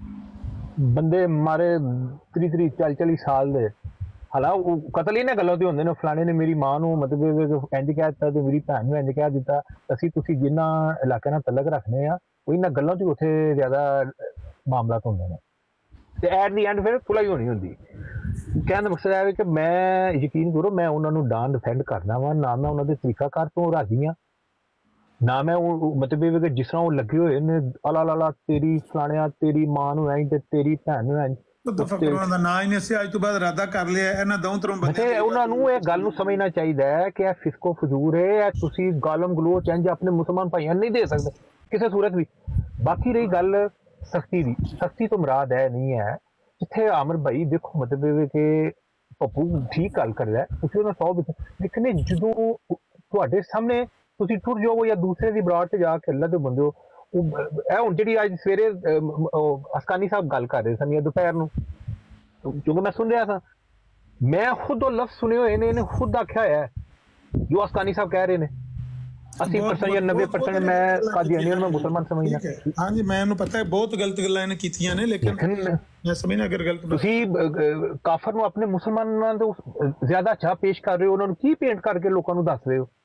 ਬੰਦੇ ਮਾਰੇ ਤੀਹ ਤੀਹ ਚਾਲੀ ਚਾਲੀ ਸਾਲ ਦੇ। ਹਾਲਾ ਉਹ ਕਤਲ ਇਹਨਾਂ ਗੱਲਾਂ ਤੇ ਹੁੰਦੇ ਨੇ, ਫਲਾਣੇ ਨੇ ਮੇਰੀ ਮਾਂ ਨੂੰ ਮਤਲਬ ਇੰਝ ਕਹਿ ਦਿੱਤਾ ਤੇ ਮੇਰੀ ਭੈਣ ਨੂੰ ਇੰਝ ਕਹਿ ਦਿੱਤਾ। ਅਸੀਂ ਤੁਸੀਂ ਜਿਨ੍ਹਾਂ ਇਲਾਕੇ ਨਾਲ ਤਲਕ ਰੱਖਦੇ ਆ ਉਹ ਇਹਨਾਂ ਗੱਲਾਂ 'ਚ ਉੱਥੇ ਜ਼ਿਆਦਾ ਮਾਮਲਾ ਹੁੰਦੇ ਨੇ ਤੇ ਐਟ ਦੀ ਐਂਡ ਫਿਰ ਸੁਲ੍ਹਾ ਹੀ ਹੋਣੀ ਹੁੰਦੀ। ਕਹਿਣ ਦਾ ਮਕਸਦ ਹੈ ਕਿ ਮੈਂ ਯਕੀਨ ਕਰੋ ਮੈਂ ਉਹਨਾਂ ਨੂੰ ਡਾਨ ਡਿਫੈਂਡ ਕਰਨਾ ਵਾ, ਨਾ ਮੈਂ ਉਹਨਾਂ ਦੇ ਤਰੀਕਾਕਾਰ ਤੋਂ ਰਾਜ਼ੀ ਹਾਂ, ਨਾ ਮੈਂ ਉਹ ਮਤਲਬ ਕਿ ਜਿਸ ਤਰ੍ਹਾਂ ਉਹ ਲੱਗੇ ਹੋਏ ਨੇ ਅਲਾ ਲਾਲਾ ਤੇਰੀ ਫਲਾਣਿਆ ਤੇਰੀ ਮਾਂ ਨੂੰ ਐਂ ਤੇ ਤੇਰੀ ਭੈਣ ਨੂੰ ਐਂ। ਉਹਨਾਂ ਦਾ ਨਾਂ ਹੀ ਨਹੀਂ ਸੀ, ਅੱਜ ਤੋਂ ਬਾਅਦ ਇਰਾਦਾ ਕਰ ਲਿਆ ਇਹਨਾਂ ਦੋਵਾਂ ਤਰ੍ਹਾਂ ਬੰਦੇ। ਉਹਨਾਂ ਨੂੰ ਇਹ ਗੱਲ ਨੂੰ ਸਮਝਣਾ ਚਾਹੀਦਾ ਹੈ ਕਿ ਇਹ ਫਿਸਕੋ ਫਜੂਰ ਹੈ, ਤੁਸੀਂ ਗਾਲਮ ਗਲੋਚ ਇੰਝ ਆਪਣੇ ਮੁਸਲਮਾਨ ਭਾਈਆਂ ਨਹੀਂ ਦੇ ਸਕਦੇ ਕਿਸੇ ਸੂਰਤ ਵੀ। ਬਾਕੀ ਰਹੀ ਗੱਲ ਸਖਤੀ ਦੀ, ਸਖਤੀ ਤੋਂ ਮੁਰਾਦ ਹੈ ਨਹੀਂ ਹੈ ਜਿੱਥੇ ਆਮਰ ਭਾਈ ਦੇਖੋ ਮਤਲਬ ਕਿ ਪੱਪੂ ਠੀਕ ਗੱਲ ਕਰ ਰਿਹਾ, ਤੁਸੀਂ ਉਹਨਾਂ ਸੌ ਵਿੱਚ ਲੇਕਿਨ ਜਦੋਂ ਤੁਹਾਡੇ ਸਾਹਮਣੇ ਤੁਸੀਂ ਟੁੱਟ ਜਾਓਗੇ ਜਾਂ ਦੂਸਰੇ ਦੀ ਬਰਾੜ 'ਚ ਜਾ ਕੇ ਅੱਲਾ ਦੇ ਬੰਦੇ ਹੋ। ਇਹ ਹੁਣ ਜਿਹੜੀ ਅੱਜ ਸਵੇਰੇ ਅਸਕਾਨੀ ਸਾਹਿਬ ਗੱਲ ਕਰ ਰਹੇ ਸਨ ਜਾਂ ਦੁਪਹਿਰ ਨੂੰ, ਕਿਉਂਕਿ ਮੈਂ ਸੁਣ ਰਿਹਾ ਸਾਂ, ਮੈਂ ਖੁਦ ਉਹ ਲਫ਼ਜ਼ ਸੁਣੇ ਹੋਏ ਨੇ, ਇਹਨੇ ਖੁਦ ਆਖਿਆ ਹੋਇਆ ਜੋ ਅਸਕਾਨੀ ਸਾਹਿਬ ਕਹਿ ਰਹੇ ਨੇ अस्सी परसेंट या नब्बे परसेंट मैं कादियानियों में मुसलमान समझना। हाँ जी मैं पता है बहुत गलत गल्लां इन्हें कीतियां ने, लेकिन मैं समझना अगर गलत ਤੁਸੀਂ ਕਾਫਰ ਨੂੰ ਆਪਣੇ ਮੁਸਲਮਾਨਾਂ ਤੋਂ ਜ਼ਿਆਦਾ ਅੱਛਾ ਪੇਸ਼ ਕਰ ਰਹੇ ਹੋ, ਉਹਨਾਂ ਨੂੰ ਕੀ ਪੇਂਟ ਕਰਕੇ ਲੋਕਾਂ ਨੂੰ ਦੱਸ ਰਹੇ ਹੋ।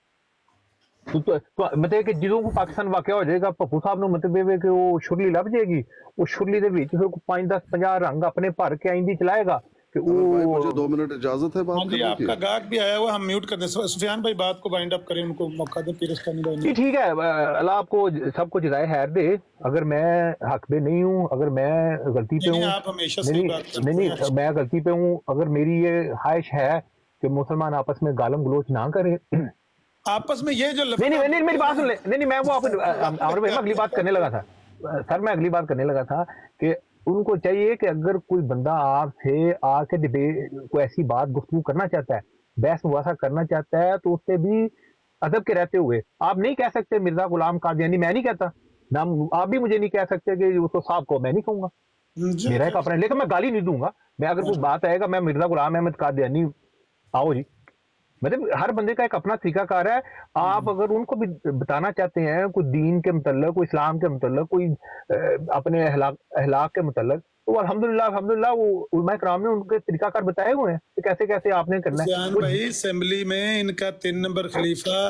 ਮਤਲਬ ਕਿ ਜਦੋਂ ਕੋਈ ਪਾਕਿਸਤਾਨ ਵਾਕਿਆ ਹੋ ਜਾਏਗਾ ਪੱਪੂ ਸਾਹਿਬ ਨੂੰ ਮਤਲਬ ਇਹ ਕਿ ਉਹ ਸ਼ੁਰਲੀ ਲੱਭ ਜਾਏਗੀ, ਉਹ ਸ਼ੁਰਲੀ ਦੇ ਵਿੱਚ ਫਿਰ ਪੰਜ ਦਸ ਪੰਜਾਹ ਰੰਗ ਆਪਣੇ भर के आइंदी चलाएगा कि वो। मुझे दो मिनट इजाजत है बात करने की। आपका गाहक भी आया हुआ, हम म्यूट कर दें। सुफियान भाई बात को वाइंड अप करें, उनको मौका दें। पीरस्तानी भाई जी ठीक है, अल्लाह आपको सबको जज़ाए खैर दे। अगर मैं हक पे नहीं हूँ, अगर मैं गलती पे हूँ, आप हमेशा सही बात करते हैं। नहीं नहीं मैं गलती पे हूँ, अगर मेरी ये ख्वाहिश है कि मुसलमान आपस में गालम गलोच ना करें आपस में, ये जो नहीं नहीं नहीं मेरी बात सुन ले, नहीं नहीं मैं वो आपको अमर भाई मैं अगली बात करने लगा था सर, मैं अगली बात करने लगा था कि उनको चाहिए कि अगर कोई बंदा आपसे आके डिबेट कोई ऐसी बात गुफ्तगू करना चाहता है, बहस मुबासा करना चाहता है, तो उससे भी अदब के रहते हुए आप नहीं कह सकते मिर्जा गुलाम कादियानी, मैं नहीं कहता ना, आप भी मुझे नहीं कह सकते कि उसको साहब को, मैं नहीं कहूंगा, मेरा एक अपना, लेकिन मैं गाली नहीं दूंगा। मैं अगर कोई बात आएगा मैं मिर्जा गुलाम अहमद कादियानी आओ जी, मतलब हर बंदे का एक अपना तरीकाकार है। आप अगर उनको भी बताना चाहते हैं कोई दीन के मतलब, कोई इस्लाम के मतलब, कोई अपने अहलाक के मतलब, तो अल्हम्दुलिल्लाह अल्हम्दुलिल्लाह वो उलमा कराम ने उनके तरीकाकार बताए हुए हैं कि कैसे कैसे आपने करना है। भाई असेंबली में इनका तीन नंबर खलीफा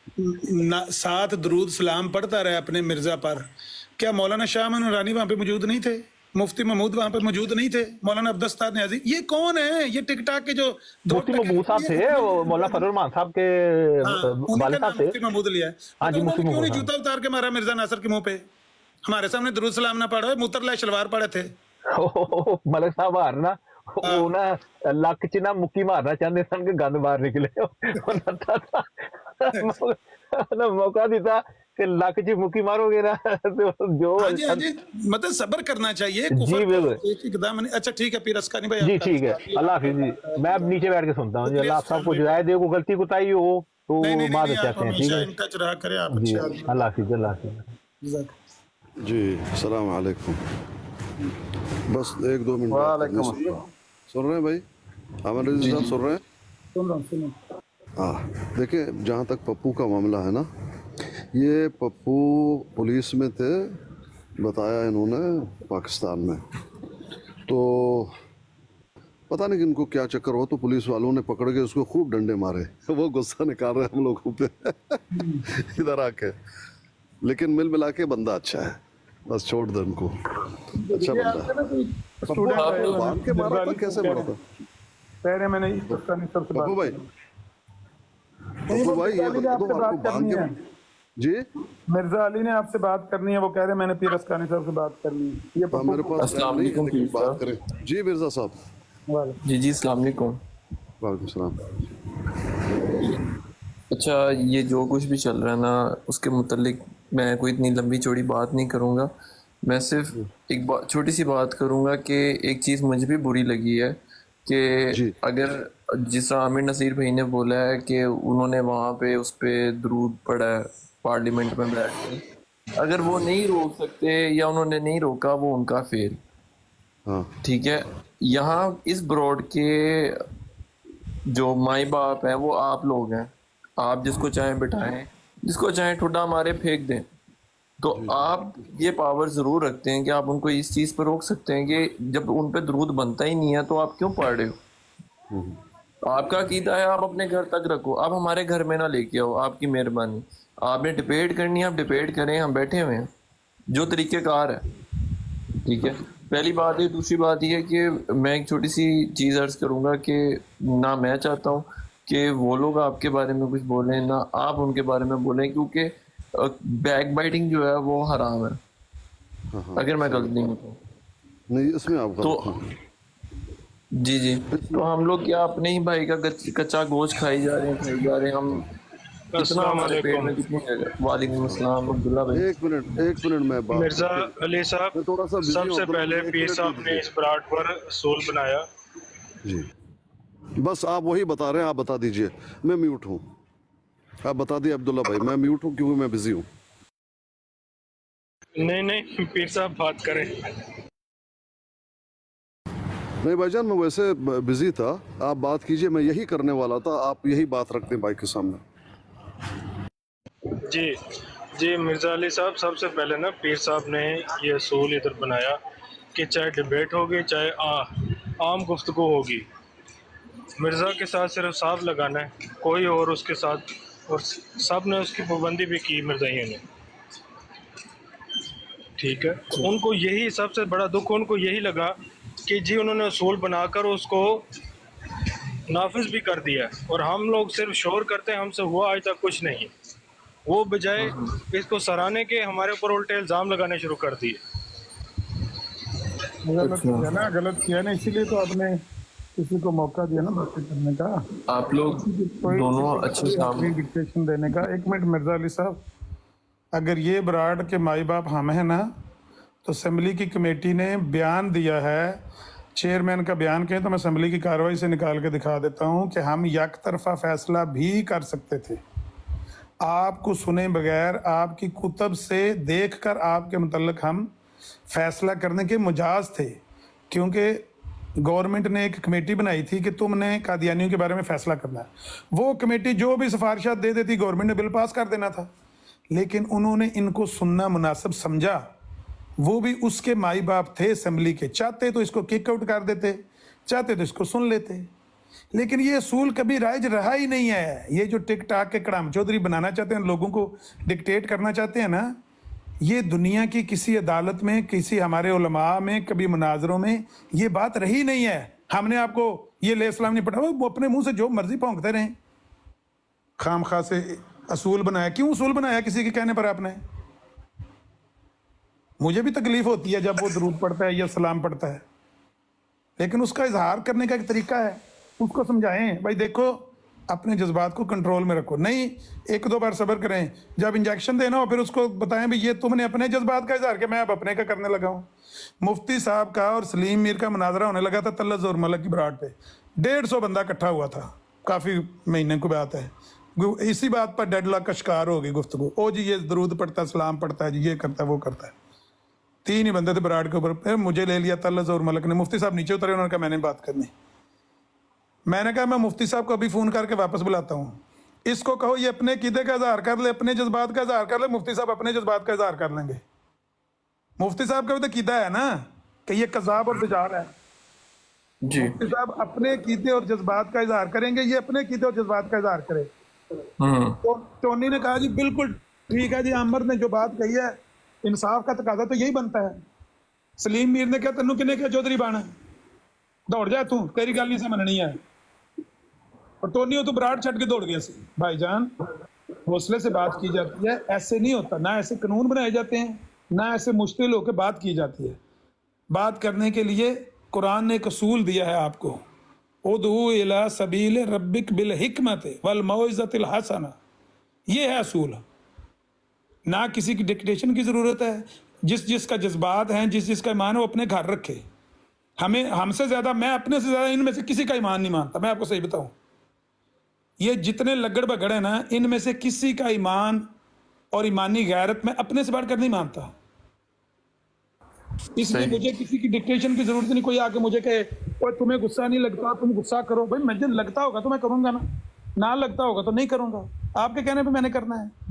सात दरूद सलाम पढ़ता रहा अपने मिर्जा पर, क्या मौलाना शाह अमन नूरानी वहां पे मौजूद नहीं थे? मुफ्ती महमूद वहां पे मौजूद नहीं थे? मौलाना अब्दुल सत्तार न्याज़ी, ये कौन है? ये टिकटॉक के जो मुफ्ती महमूद साहब थे, मौलाना फजल रहमान साहब के वालिद साहब थे। मुफ्ती महमूद लिया है, हाँ जी, मुफ्ती महमूद जूता उतार के मारा मिर्जा नासिर के मुंह पे, हमारे सामने दरूद सलाम ना पढ़ा, मुतरला शलवार पढ़े थे। मलिक साहब हार ना वो ना लक च ना मुक्की मारना चाहते सन कि गंद बाहर निकले, मौका दिता ते लक च मुक्की मारोगे ना तो जो हाँ जी हाँ जी मतलब सब्र करना चाहिए जी कुफर बिल्कुल एक एकदम नहीं। अच्छा ठीक है पीर अस्कानी भाई जी आपका ठीक है अल्लाह हाफिज जी मैं अब नीचे बैठ के सुनता हूँ जी अल्लाह आप सबको हिदायत दे को गलती कोताही हो तो नहीं नहीं बाद नहीं में आप कहते हैं ठीक हमेशा है इन टच रहा करें आप जी अच्छे आदमी अल्लाह हाफिज अल्लाह हाफिज जी अस्सलाम वालेकुम। बस एक दो मिनट वालेकुम सुन रहे सुन रहे हैं भाई अमन रजी साहब सुन रहे हैं? सुन रहा हूँ सुन रहा हूँ। हाँ देखिए जहाँ तक पप्पू का मामला है ना ये पप्पू पुलिस में थे बताया इन्होंने पाकिस्तान में तो पता नहीं कि इनको क्या चक्कर हो तो पुलिस वालों ने पकड़ के उसको खूब डंडे मारे वो गुस्सा निकाल रहे हैं हम लोगों पे इधर आके लेकिन मिल मिला के बंदा अच्छा है बस छोड़ दे उनको अच्छा बंदा है। पप्पू बांध के मारा था कैसे मारा था पहले मैंने अस्कानी सर से पप्पू बात भाई पप्पू भाई ये बता दो आपको बांध के जी मिर्जा अली ने आपसे बात करनी है वो कह रहे हैं मैंने पीर अस्कानी साहब से बात करनी है ये हाँ, मेरे पास अस्सलाम वालेकुम नहीं, पीर बात साहब। करें जी मिर्जा साहब जी जी अस्सलाम वालेकुम। वालेकुम सलाम। अच्छा ये जो कुछ भी चल रहा है ना उसके मुतल्लिक मैं कोई इतनी लंबी चौड़ी बात नहीं करूँगा मैं सिर्फ एक बात छोटी सी बात करूँगा कि एक चीज़ मुझे भी बुरी लगी है कि अगर जिस तरह आमिर नसीर भाई ने बोला है कि उन्होंने वहाँ पे उस पर दरूद पढ़ा है पार्लियामेंट में बैठ के अगर वो नहीं रोक सकते या उन्होंने नहीं रोका वो उनका फेल ठीक है। यहाँ इस ब्रॉड के जो माई बाप हैं वो आप लोग हैं आप जिसको चाहें बिठाएं जिसको चाहें ठुड्डा मारे फेंक दें तो आप ये पावर ज़रूर रखते हैं कि आप उनको इस चीज़ पर रोक सकते हैं कि जब उन पर दरूद बनता ही नहीं है तो आप क्यों पढ़ रहे हो। आपका अकीदा है आप अपने घर तक रखो आप हमारे घर में ना लेके आओ आपकी मेहरबानी आपने डिबेट करनी है आप डिबेट करें हम बैठे हुए हैं जो तरीक़ेकार है ठीक है। पहली बात है दूसरी बात यह है कि मैं एक छोटी सी चीज़ अर्ज़ करूँगा कि ना मैं चाहता हूँ कि वो लोग आपके बारे में कुछ बोलें ना आप उनके बारे में बोलें क्योंकि बैक बाइटिंग जो है वो हराम है हाँ, हाँ, अगर मैं गलत नहीं हूँ नहीं इसमें आप तो जी जी तो हम लोग क्या अपने ही भाई का कच्चा गोश्त खाई जा रहे हैं खाई जा रहे हैं हम कितना हमारे पेट में कितनी जगह। वालेकुम अस्सलाम अब्दुल्ला भाई एक मिनट एक मिनट में बात मिर्जा अली साहब थोड़ा सा सबसे पहले पीर साहब ने इस ब्राड पर सोल बनाया जी बस आप वही बता रहे हैं आप बता दीजिए मैं म्यूट हूँ आप बता दिए अब्दुल्ला भाई मैं म्यूट हूँ क्योंकि मैं बिजी हूँ। नहीं नहीं पीर साहब बात करें नहीं भाईजान मैं वैसे बिजी था आप बात कीजिए मैं यही करने वाला था आप यही बात रख दें भाई के सामने। जी जी मिर्जा अली साहब सबसे पहले ना पीर साहब ने ये असूल इधर बनाया कि चाहे डिबेट होगी चाहे आ, आम गुफ्तगू होगी मिर्ज़ा के साथ सिर्फ साफ लगाना है कोई और उसके साथ और सब ने उसकी पाबंदी भी की मिर्ज़ाइयों ने ठीक है। उनको यही सबसे बड़ा दुख उनको यही लगा कि जी उन्होंने असूल बनाकर उसको नाफिज भी कर दिया और हम लोग सिर्फ शोर करते हैं हमसे हुआ आज तक कुछ नहीं वो बजाय इसको सराहने के हमारे ऊपर उल्टे इल्ज़ाम लगाने शुरू कर दिए। गलत किया ना गलत किया ना इसीलिए तो आपने किसी को मौका दिया ना बातें करने का आप लोग दोनों अच्छे काम डिक्टेशन देने का। एक मिनट मिर्जा अली साहब अगर ये ब्राड के माई बाप हम हैं ना तो असम्बली की कमेटी ने बयान दिया है चेयरमैन का बयान कहें तो मैं असम्बली की कार्रवाई से निकाल के दिखा देता हूं कि हम यक तरफा फैसला भी कर सकते थे आपको सुने बगैर आपकी कुतब से देखकर आपके मुतल्लिक हम फैसला करने के मुजाज थे क्योंकि गवर्नमेंट ने एक कमेटी बनाई थी कि तुमने कादियानियों के बारे में फैसला करना है। वो कमेटी जो भी सिफारिशात दे देती गवर्नमेंट ने बिल पास कर देना था लेकिन उन्होंने इनको सुनना मुनासिब समझा वो भी उसके माई बाप थे असम्बली के चाहते तो इसको किक आउट कर देते चाहते तो इसको सुन लेते लेकिन ये असूल कभी राइज रहा ही नहीं है। ये जो टिक टाक के कड़ाम चौधरी बनाना चाहते हैं लोगों को डिक्टेट करना चाहते हैं ना ये दुनिया की किसी अदालत में किसी हमारे उलमा में कभी मुनाजरों में ये बात रही नहीं है। हमने आपको ये ले इस्लाम नहीं पढ़ा वो अपने मुंह से जो मर्जी भौंकते रहें खाम खा से असूल बनाया क्यों असूल बनाया किसी के कहने पर आपने। मुझे भी तकलीफ होती है जब वो दरूद पढ़ता है या सलाम पढ़ता है लेकिन उसका इजहार करने का एक तरीका है उसको समझाएं भाई देखो अपने जज्बात को कंट्रोल में रखो। नहीं, एक दो बार सब्र करें, जब इंजेक्शन देना हो फिर उसको बताएं भी ये तुमने अपने जज्बात का इजहार किया, मैं अब अपने का करने लगा हूँ। मुफ्ती साहब का और सलीम मीर का मुनाजरा होने लगा था तल्लत ज़ोर मलक की बरात पे, डेढ़ सौ बंदा इकट्ठा हुआ था, काफ़ी महीने की बात है। इसी बात पर डेड लॉक का शिकार हो गई गुफ्तगू, ओ जी ये दरूद पढ़ता है, सलाम पढ़ता है जी, ये करता है वो करता है। तीन ही बंदे थे बरात के ऊपर, फिर मुझे ले लिया तल्लत ज़ोर मलक ने। मुफ्ती साहब नीचे उतरे, उन्होंने कहा मैंने बात करनी। मैंने कहा मैं मुफ्ती साहब को अभी फ़ोन करके वापस बुलाता हूँ, इसको कहो ये अपने कीदे का इजहार कर ले, अपने जज्बात का इजहार कर ले। मुफ्ती साहब अपने जज्बात का इजहार कर लेंगे। मुफ्ती साहब का भी तो कीदा है ना कि ये कज़ाब और दजार है जी। मुफ्ती साहब अपने कीदे और जज्बात का इजहार करेंगे, ये अपने कीदे और जज्बात का इजहार करे। तो टोनी ने कहा जी बिल्कुल ठीक है जी, आमर ने जो बात कही है, इंसाफ का तकाजा तो यही बनता है। सलीम मीर ने कहा तेनू किने क्या चौधरी बाना, दौड़ जा तू, तेरी गल नहीं से मननी है। और टोनी तो बराड़ छट के दौड़ गया सी। भाईजान हौसले से बात की जाती है, ऐसे नहीं होता, ना ऐसे कानून बनाए जाते हैं, ना ऐसे मुश्किल होकर बात की जाती है। बात करने के लिए कुरान ने एक असूल दिया है आपको, उदू इला सबील रब्बिक बिल हिकमत वल मौइज़तिल हसना, ये है असूल। ना किसी की डिक्टेशन की ज़रूरत है, जिस जिसका जज्बात हैं, जिस जिसका ईमान है वो अपने घर रखे। हमें हमसे ज़्यादा, मैं अपने से ज़्यादा इनमें से किसी का ईमान नहीं मानता, मैं आपको सही बताऊं। ये जितने लगड़ बगड़ है ना, इनमें से किसी का ईमान और ईमानी गैरत में अपने से बढ़कर नहीं मानता। इसलिए मुझे किसी की डिक्टेशन की जरूरत नहीं। कोई आके मुझे कहे और तुम्हें गुस्सा नहीं लगता, तुम गुस्सा करो, भाई मुझे लगता होगा तो मैं करूंगा ना, ना लगता होगा तो नहीं करूंगा। आपके कहने पे मैंने करना है।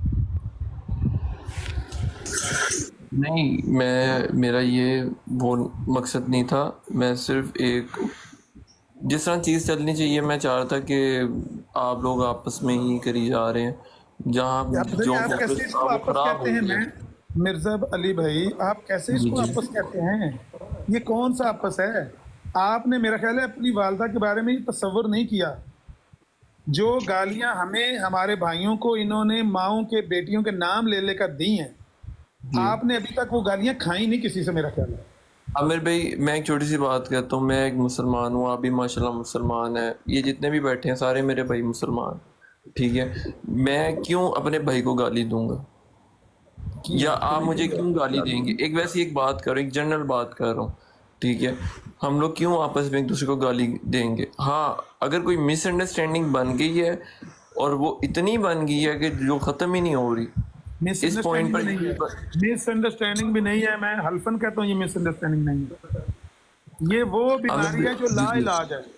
नहीं, मैं मेरा ये वो मकसद नहीं था, मैं सिर्फ एक जिस तरह चीज़ चलनी चाहिए मैं चाह रहा था कि आप लोग आपस में ही करी जा रहे हैं, जहाँ जो आप कैसे इसको आपस कहते हैं? मैं मिर्जा अली भाई, आप कैसे इसको आपस कहते हैं? ये कौन सा आपस है? आपने मेरा ख्याल है अपनी वालदा के बारे में तस्वुर नहीं किया। जो गालियां हमें, हमारे भाइयों को इन्होंने माओं के बेटियों के नाम ले लेकर दी हैं, आपने अभी तक वो गालियां खाई नहीं किसी से, मेरा ख्याल है। आमिर भाई मैं एक छोटी सी बात कहता हूँ, मैं एक मुसलमान हूँ, आप भी माशाल्लाह मुसलमान है, ये जितने भी बैठे हैं सारे मेरे भाई मुसलमान, ठीक है। मैं क्यों अपने भाई को गाली दूंगा या आप मुझे क्यों गाली देंगे? एक वैसी एक बात करो, एक जनरल बात कर रहा हूँ, ठीक है। हम लोग क्यों आपस में एक दूसरे को गाली देंगे? हाँ, अगर कोई मिसअंडरस्टैंडिंग बन गई है और वो इतनी बन गई है कि जो ख़त्म ही नहीं हो रही, इस पॉइंट पर मिसअंडरस्टैंडिंग भी नहीं है, मैं हल्फन कहता हूँ ये मिसअंडरस्टैंडिंग नहीं है, ये वो बीमारी है जो लाइलाज है।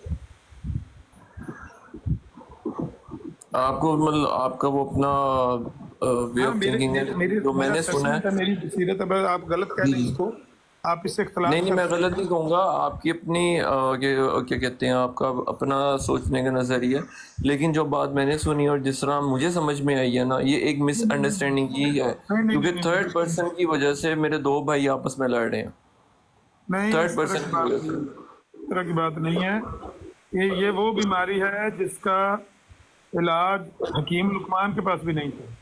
आपको मतलब आपका वो अपना वे ऑफ थिंकिंग है जो मैंने सुना है, मेरी सीरत है, आप गलत कह रहे हैं इसको, आप इससे इख्तिलाफ नहीं नहीं मैं गलत नहीं कहूँगा, आपकी अपनी क्या कहते हैं, आपका अपना सोचने का नजरिया, लेकिन जो बात मैंने सुनी और जिस तरह मुझे समझ में आई है ना, ये एक मिसअंडरस्टैंडिंग ही है, क्योंकि थर्ड पर्सन की वजह से मेरे दो भाई आपस में लड़ रहे हैं। थर्ड पर्सन की वजह से इस तरह की बात नहीं है, ये ये वो बीमारी है जिसका इलाज हकीम लुकमान के पास भी नहीं था।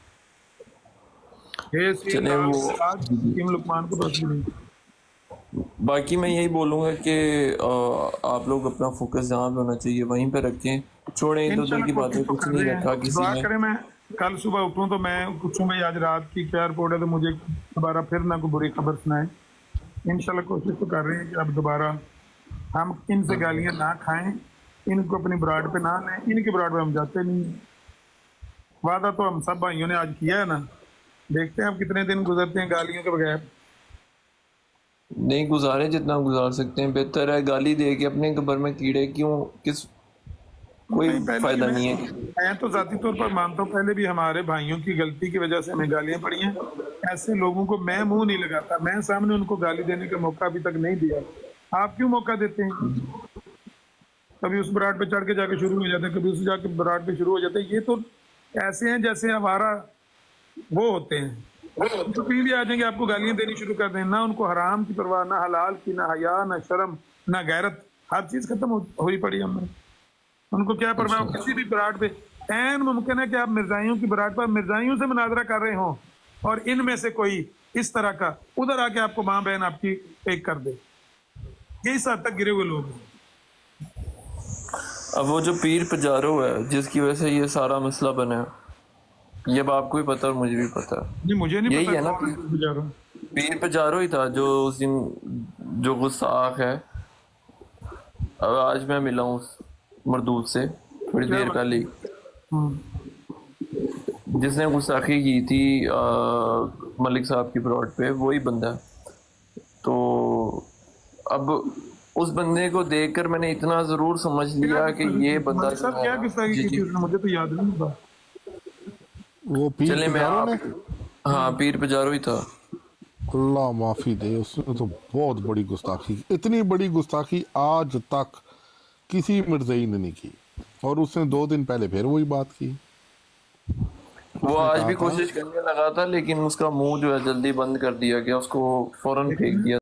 चले वो हकीम लुकमान के पास भी नहीं था। बाकी मैं यही बोलूँगा कि आप लोग अपना फोकस जहाँ पे होना चाहिए वहीं पे रखें, छोड़ें इधर उधर की बातें, कुछ नहीं रखा किसी ने। करें मैं कल सुबह उठूँ तो मैं पूछूँ भाई आज रात की क्या रिपोर्ट है, तो मुझे दोबारा फिर ना कोई बुरी खबर सुनाए। इंशाल्लाह कोशिश तो कर रहे हैं कि अब दोबारा हम इनसे गालियाँ ना खाएं, इनको अपनी ब्राड पे ना लें, इनकी ब्राड पे हम जाते नहीं। वादा तो हम सब भाइयों ने आज किया है ना, देखते हैं अब कितने दिन गुजरते हैं गालियों के बगैर। नहीं गुजारे जितना गुजार सकते हैं, बेहतर है गाली दे के अपने घर में कीड़े क्यों, किस कोई फायदा नहीं है। मैं तो जाती तौर पर मानता हूँ पहले भी हमारे भाइयों की गलती की वजह से हमें गालियां पड़ी हैं, ऐसे लोगों को मैं मुंह नहीं लगाता, मैं सामने उनको गाली देने का मौका अभी तक नहीं दिया। आप क्यों मौका देते हैं? कभी उस बराड पे चढ़ के जाके शुरू हो जाते हैं, कभी उस जाके बराड पे शुरू हो जाते हैं। ये तो ऐसे हैं जैसे हमारा वो होते हैं, तो कहीं भी आ जाएंगे आपको गालियां देनी शुरू कर दें, ना उनको हराम की परवाह, ना हलाल की, ना हया, ना शर्म, ना गैरत, हर चीज खत्म हो, हुई पड़ी हमें। उनको क्या परवाह? किसी भी बराड पे ऐन मुमकिन है कि आप मिर्जाइयों की बराड पर मिर्जाइयों से मुनाजरा कर रहे हो और इनमें से कोई इस तरह का उधर आके आपको माँ बहन आपकी एक कर दे। यही हद तक गिरे हुए लोग हैं। अब वो जो पीर पजारो है जिसकी वजह से ये सारा मसला बना है, ये अब आपको भी पता है और मुझे भी पता है। नहीं मुझे नहीं यही पता है ना, कौन पीर पजारो। पीर पजारो ही था जो उस दिन, जो गुस्ताख है। अब आज मैं मिला हूँ उस मरदूद से थोड़ी क्या देर बात- पहले ही, जिसने गुस्ताखी की थी आ, मलिक साहब की प्लॉट पे, वही बंदा है। तो अब उस बंदे को देखकर मैंने इतना जरूर समझ लिया कि ये बंदा मलिक साहब क्या गुस्ताखी जी की जी थी उसने, मुझे तो याद नहीं होता। वो पीर चले मैं पजारो ने आप हाँ पीर पजारो ही था। अल्लाह माफी दे, उसने तो बहुत बड़ी गुस्ताखी की। इतनी बड़ी गुस्ताखी आज तक किसी मिर्जई ने नहीं की, और उसने दो दिन पहले फिर वही बात की। वो उसने आज कहा भी था कोशिश करने लगा था, लेकिन उसका मुंह जो है जल्दी बंद कर दिया गया, उसको फौरन फेंक दिया।